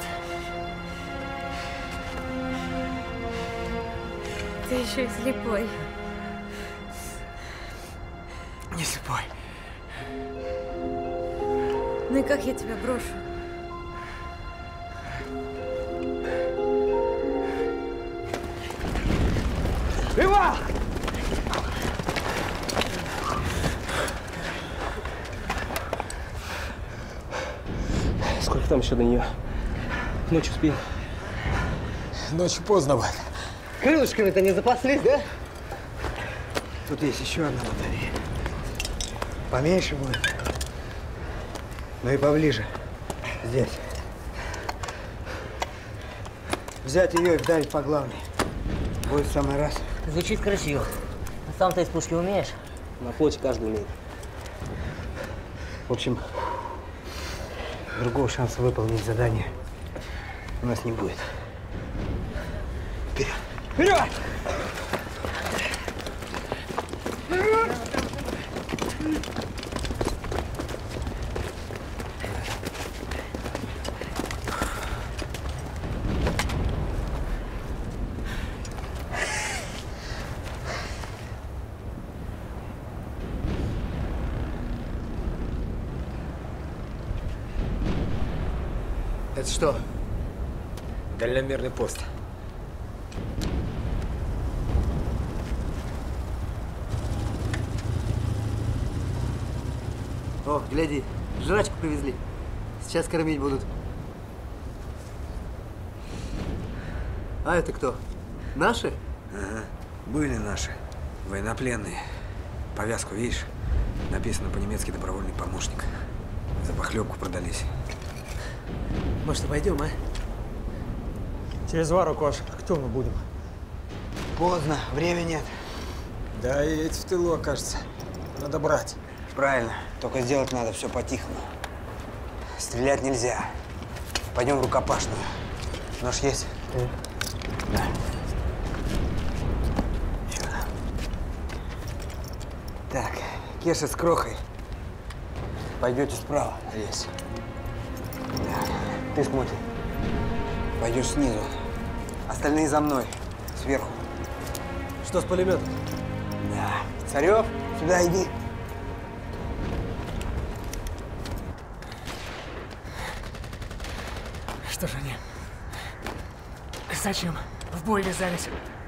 Ты еще и слепой. Не слепой. Ну и как я тебя брошу? Ива! Сколько там еще до нее? Ночью успеем? Ночью поздно будет. Крылышками-то не запаслись, да? Тут есть еще одна батарея. Поменьше будет. Но и поближе. Здесь. Взять ее и вдарить по главной. Будет в самый раз. Звучит красиво. А сам-то из пушки умеешь? На флоте каждый умеет. В общем, другого шанса выполнить задание у нас не будет. Вперед! Вперед! Это что? Дальномерный пост. О, гляди, жрачку привезли. Сейчас кормить будут. А это кто? Наши? Ага. Были наши, военнопленные. Повязку, видишь? Написано по-немецки «добровольный помощник». За похлебку продались. Может, пойдем, а? Через вару, Кош, к Тёму будем. Поздно, времени нет. Да, и эти в тылу, окажется. Надо брать. Правильно, только сделать надо все по-тихому. Стрелять нельзя. Пойдем в рукопашную. Нож есть? Mm. Да. Сюда. Так, Кеша с Крохой. Пойдете справа, лезь. Да. Ты смотри. Пойдешь снизу. Остальные за мной. Сверху. Что с пулеметом? Да. Царев, сюда иди. Что же они? Зачем в бой вязались?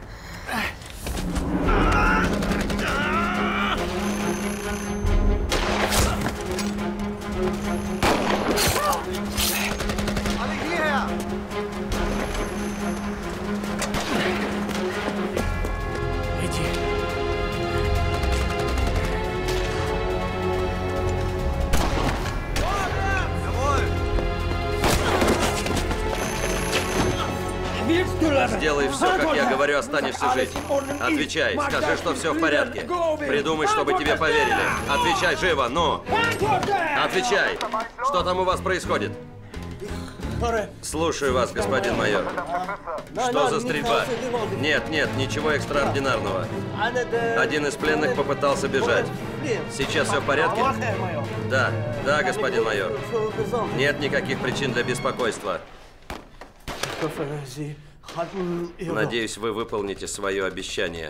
Иди. Сделай все, как я говорю, останешься жить. Отвечай, скажи, что все в порядке. Придумай, чтобы тебе поверили. Отвечай живо, ну! Отвечай! Что там у вас происходит? Слушаю вас, господин майор. Что за стрельба? Нет, нет, ничего экстраординарного. Один из пленных попытался бежать. Сейчас все в порядке? Да, да, господин майор. Нет никаких причин для беспокойства. Надеюсь, вы выполните свое обещание.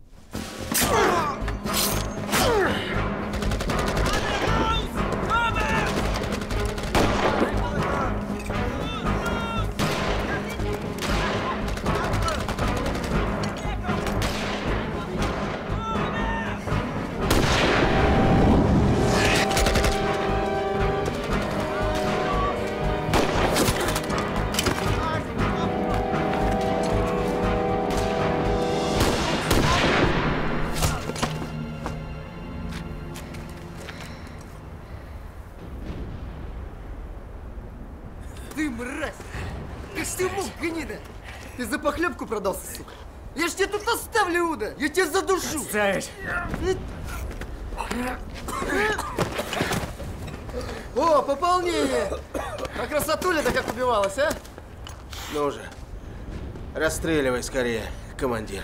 Ты мразь! Ты ж ты мог, гнида! Ты за похлебку продался, сука! Я ж тебя тут оставлю, Иуда! Я тебя задушу! Оставить! О, пополнение! А красотуля-то как убивалась, а? Ну же, расстреливай скорее, командир.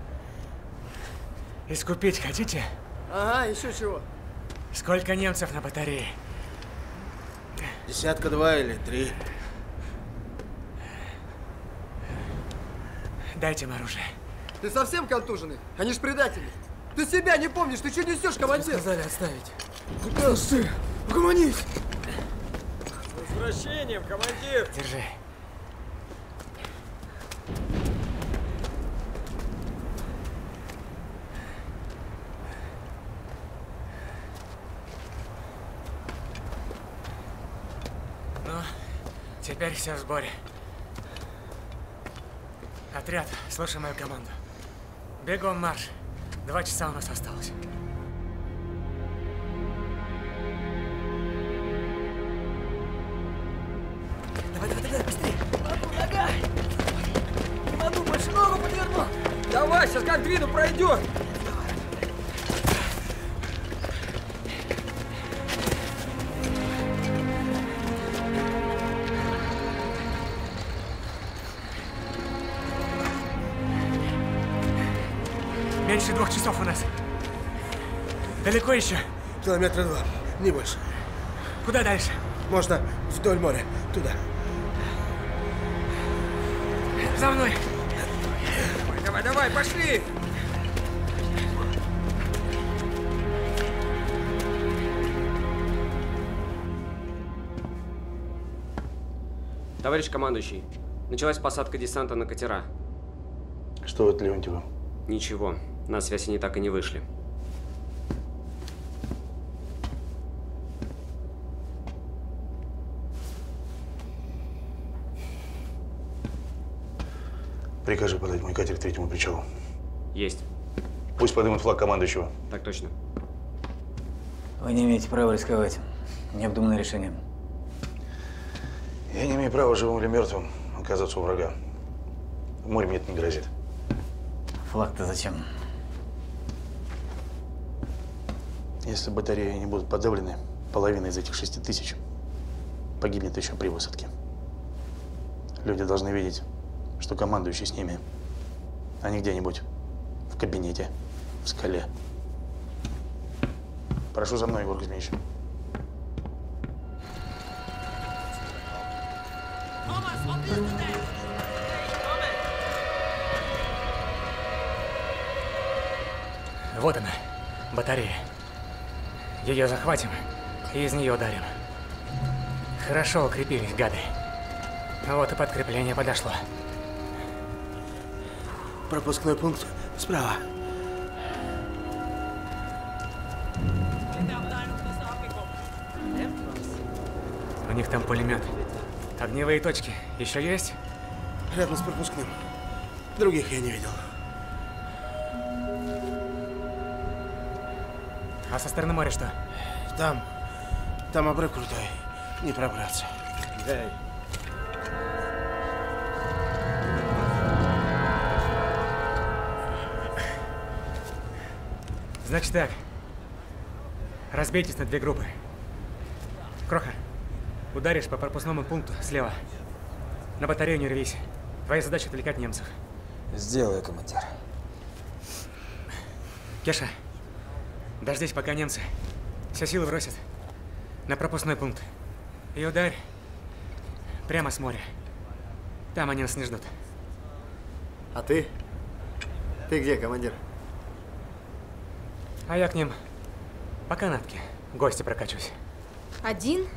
Искупить хотите? Ага, еще чего? Сколько немцев на батарее? Десятка два или три. Дайте им оружие. Ты совсем контуженный? Они ж предатели. Ты себя не помнишь, ты что несешь, командир? Сказали отставить. Да ты, угомонись! С возвращением, командир! Держи. Ну, теперь все в сборе. Отряд, слушай мою команду. Бегом марш. Два часа у нас осталось. Давай, давай, давай, быстрее! Нога! Не могу, больше ногу подверну! Давай, сейчас как двину пройдет! Меньше двух часов у нас. Далеко еще? Километра два, не больше. Куда дальше? Можно вдоль моря, туда. За мной! Давай, давай, пошли! Товарищ командующий, началась посадка десанта на катера. Что от Леонтьева? Ничего, на связь они так и не вышли. Прикажи подать мой катер к третьему причалу. Есть. Пусть поднимут флаг командующего. Так точно. Вы не имеете права рисковать. Необдуманное решение. Я не имею права, живым или мертвым, оказаться у врага. В море мне это не грозит. Флаг-то зачем? Если батареи не будут подавлены, половина из этих шести тысяч погибнет еще при высадке. Люди должны видеть, что командующий с ними, а не где-нибудь в кабинете, в скале. Прошу за мной, Егор Кузьмич. Вот она, батарея. Ее захватим и из нее ударим. Хорошо укрепились, гады. Вот и подкрепление подошло. Пропускной пункт справа. У них там пулемет. Огневые точки еще есть? Рядом с пропускным. Других я не видел. А со стороны моря что? Там. Там обрыв крутой. Не пробраться. Дай. Значит так. Разбейтесь на две группы. Кроха, ударишь по пропускному пункту слева. На батарею не рвись. Твоя задача отвлекать немцев. Сделаю, командир. Кеша, дождись, пока немцы все силы бросят на пропускной пункт. И ударь прямо с моря. Там они нас не ждут. А ты? Ты где, командир? А я к ним по канатке в гости прокачусь. Один?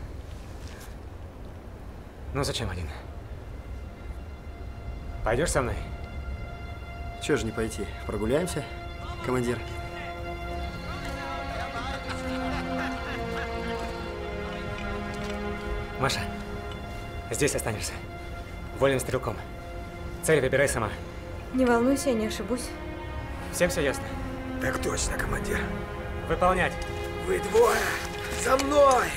Ну зачем один? Пойдешь со мной? Чего же не пойти? Прогуляемся, командир? Маша, здесь останешься. Вольным стрелком. Цель выбирай сама. Не волнуйся, я не ошибусь. Всем все ясно? Так точно, командир. Выполнять. Вы двое! За мной!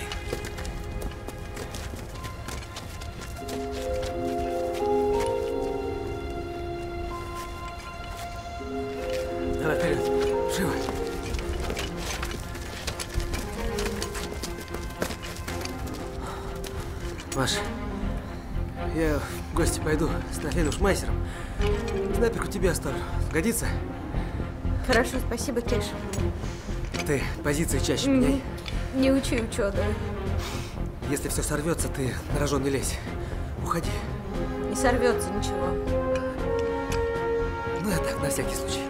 Давай вперед. Живо. Маш, я в гости пойду с Нафеном Шмайсером. Снайперку тебе оставлю. Годится? Хорошо, спасибо, Кеш. Ты позиции чаще Не, меняй. не учу ученого. Если все сорвется, ты на рожон не лезь. Уходи. Не сорвется ничего. Ну, я так, на всякий случай.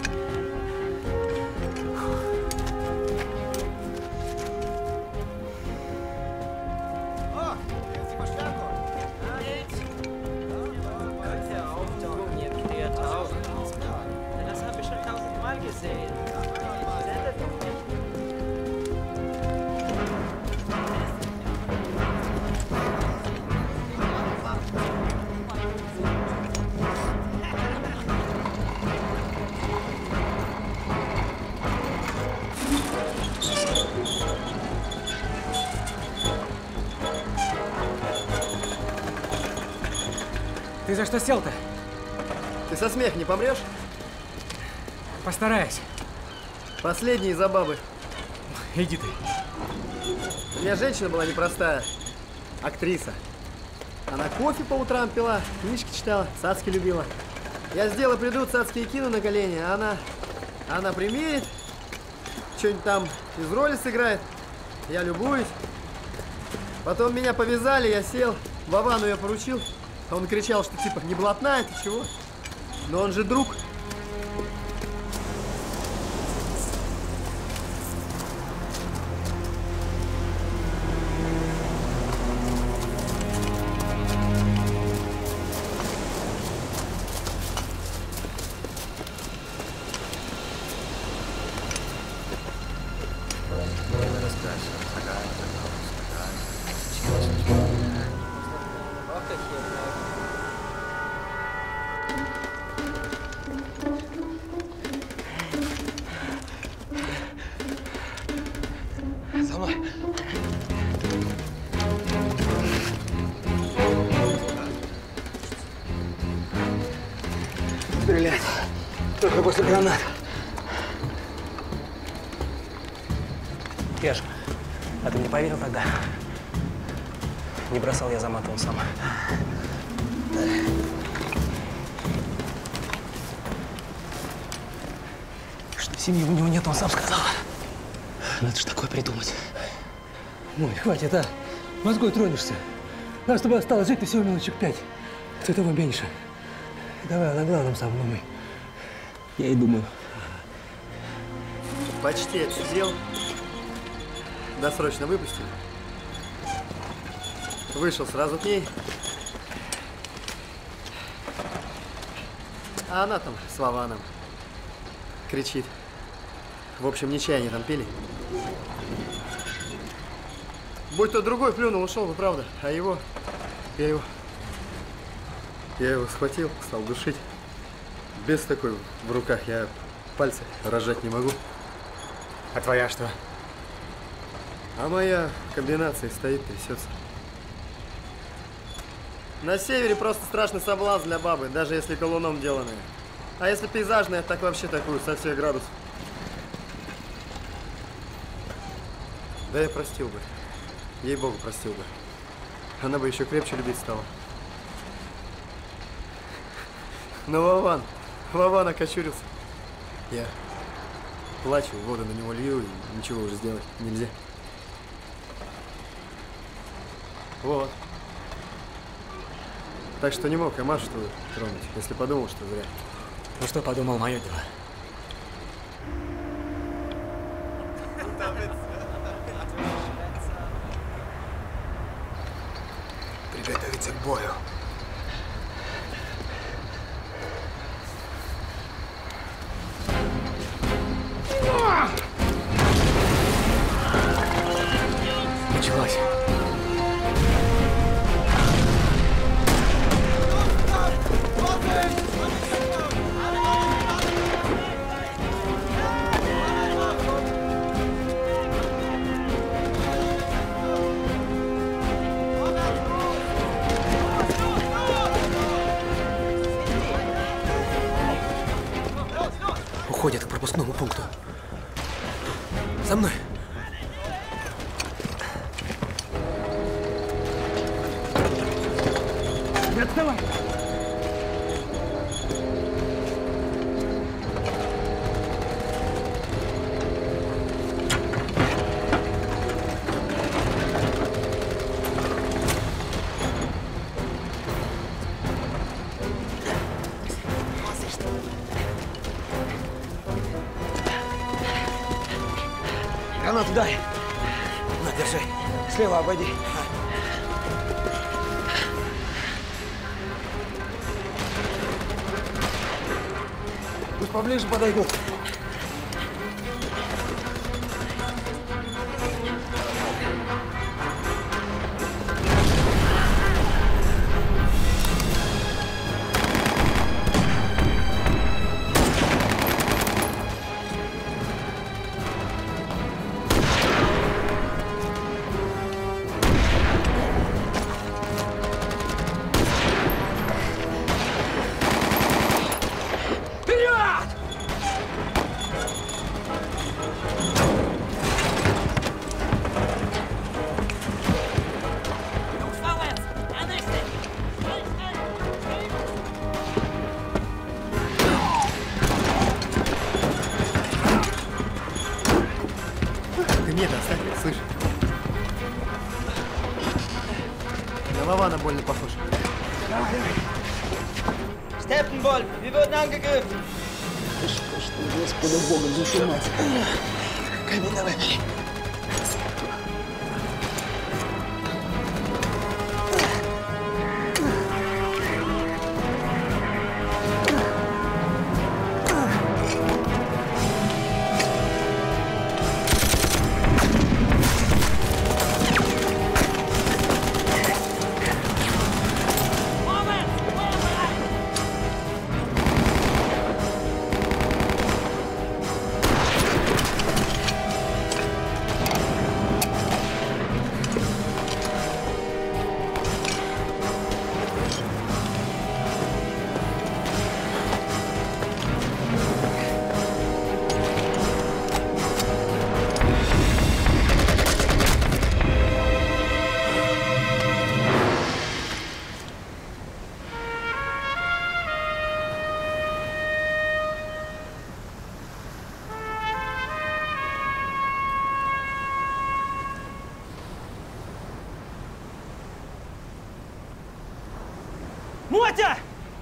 Ты за что сел-то? Ты со смеха не помрешь? Постараюсь. Последний из-за бабы. Иди ты. У меня женщина была непростая. Актриса. Она кофе по утрам пила, книжки читала, цацки любила. Я сделаю, приду, цацки и кину на колени, а она... Она примерит, что-нибудь там из роли сыграет. Я любуюсь. Потом меня повязали, я сел, Вовану я поручил. Он кричал, что типа не блатная, ты чего? Но он же друг. стрелять. Только после гранат. Кеш, а ты мне поверил тогда? Не бросал я Азамата, он сам. Что семьи у него нет, он сам сказал. Надо же такое придумать. Ой, хватит, а? Мозгой тронешься. А с тобой осталось жить, ты всего минуточек пять. Ты того меньше. Давай на главном самом думай. Я и думаю. Почти отсидел. Досрочно выпустили. Вышел сразу к ней. А она там с Вованом кричит. В общем, не чай они там пили. Будь то другой, плюнул, ушел бы, правда. А его, я его, я его схватил, стал душить. Без такой в руках я пальцы разжать не могу. А твоя что? А моя комбинация стоит, трясется. На севере просто страшный соблазн для бабы, даже если колуном деланная. А если пейзажная, так вообще такую, со всех градусов. Да я простил бы. Ей-богу, простил бы. Она бы еще крепче любить стала. Но Вован, Вован окочурился. Я плачу, воду на него лью, и ничего уже сделать нельзя. Вот. Так что не мог я Машу твою тронуть, если подумал, что зря. Ну что подумал, мое дело. Приготовиться к бою. Началось. Уходят к пропускному пункту. За мной. Не отставай! Гранату дай. На, держи. Слева обойди. Пусть поближе подойдут. Больно похож. Steppenwolf, wir wurden angegriffen. Что ж ты, Господа Бога, душу мать. Камень давай, бери. Мотя!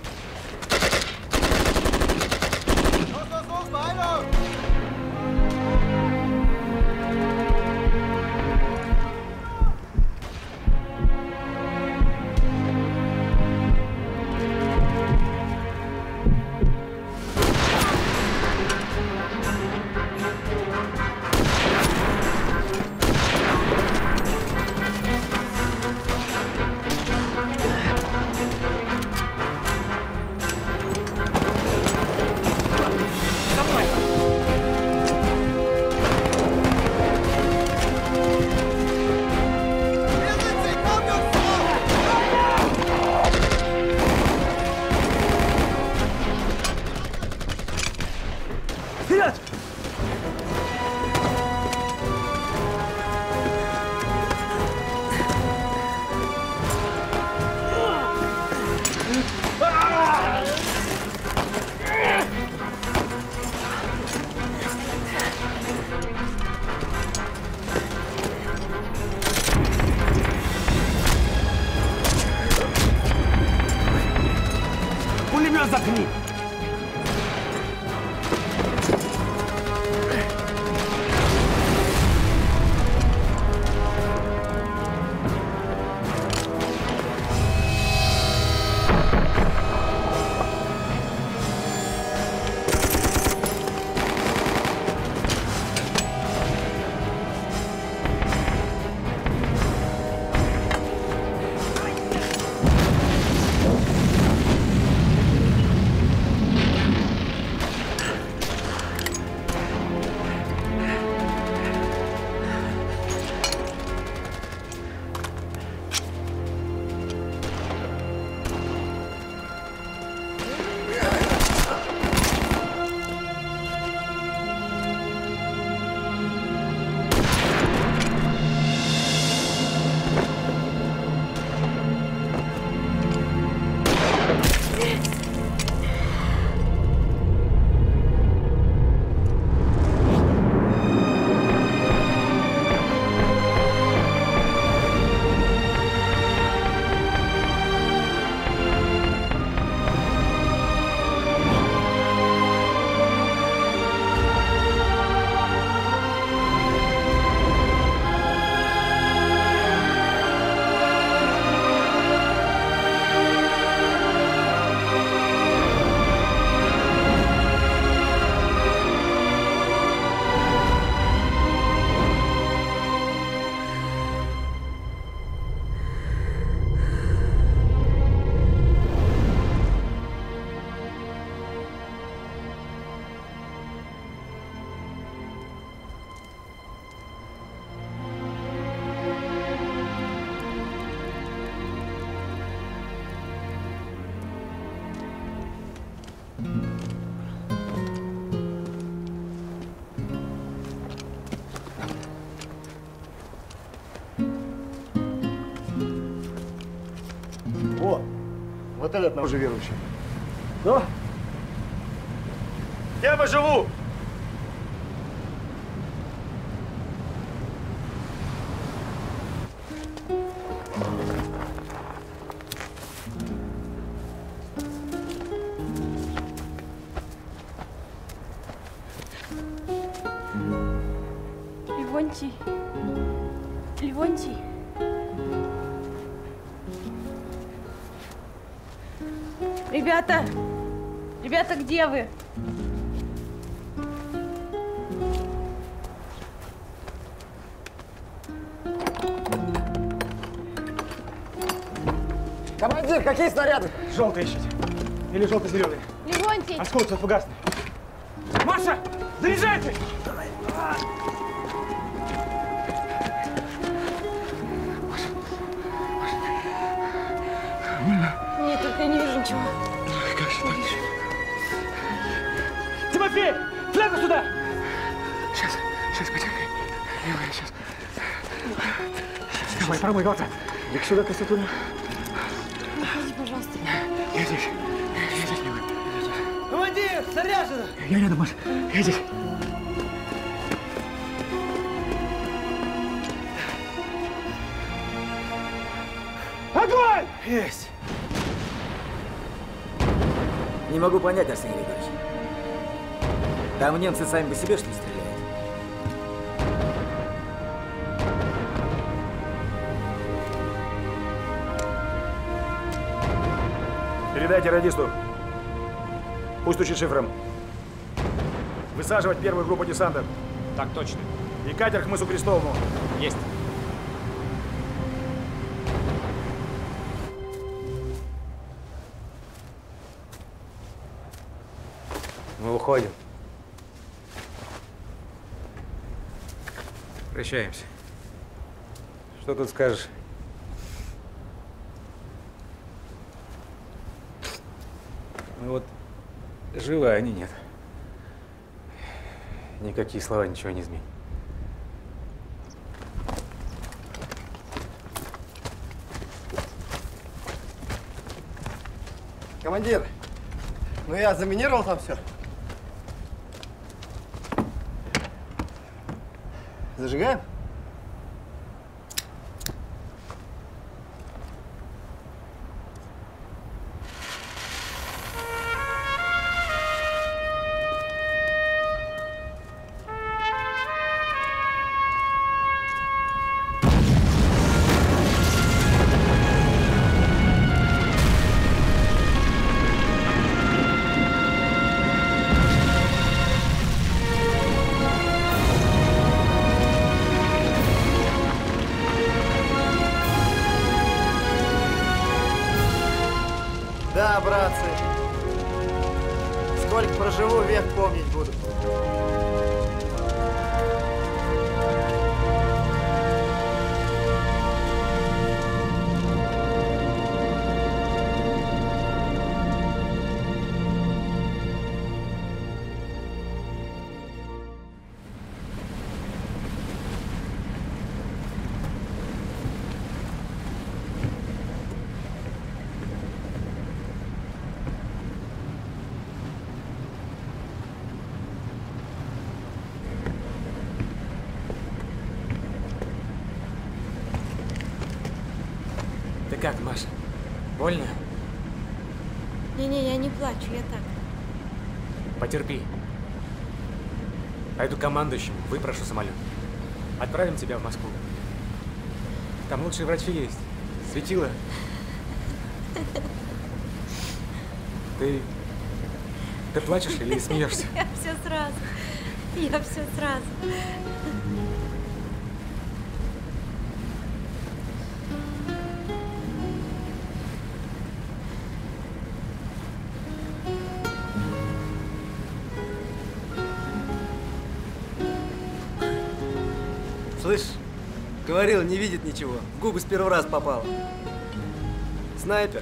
Пулемет заткни! О, вот этот нам уже верующий. Да? Я поживу! Левонтий. Левонтий. Ребята! Ребята, где вы? Командир, какие снаряды? Желтый ищите. Или желто-зеленый. Левонтий! Осколки фугасные. Маша, заряжайте! Нет, только я не вижу ничего. Как же не вижу? Тимофей! Флягу сюда! Сейчас, сейчас, потерпи. Левая, сейчас. Давай, промой глаза. Иди сюда, Константин. Уходи, пожалуйста. Я здесь. Я здесь, милый. Командир, заряжено! Я рядом, Маш. Я здесь. Огонь! Есть. Не могу понять, Арсений Григорьевич. Там немцы сами по себе, что ли, стреляют? Передайте радисту. Пусть учит шифром. Высаживать первую группу десанта. Так точно. И катер к мысу Крестовому. Есть. Мы уходим. Прощаемся. Что тут скажешь? Ну вот, живы, а они нет. Никакие слова ничего не изменят. Командир, ну я заминировал там все. Зажигаем? Да, братцы. Сколько проживу, век помнить буду. Ты как, Маша? Больно? Не-не, я не плачу, я так. Потерпи. Пойду командующему, выпрошу самолет. Отправим тебя в Москву. Там лучшие врачи есть. Светило. Ты... Ты плачешь или смеешься? Я все сразу. Я все сразу. Слышь, говорил, не видит ничего. В губы с первого раза попало. Снайпер.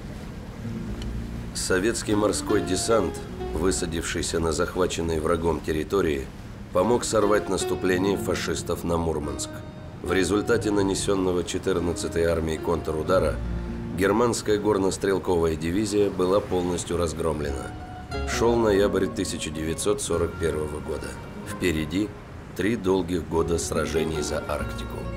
Советский морской десант, высадившийся на захваченной врагом территории, помог сорвать наступление фашистов на Мурманск. В результате нанесенного четырнадцатой армией контрудара германская горно-стрелковая дивизия была полностью разгромлена. Шел ноябрь тысяча девятьсот сорок первого года. Впереди три долгих года сражений за Арктику.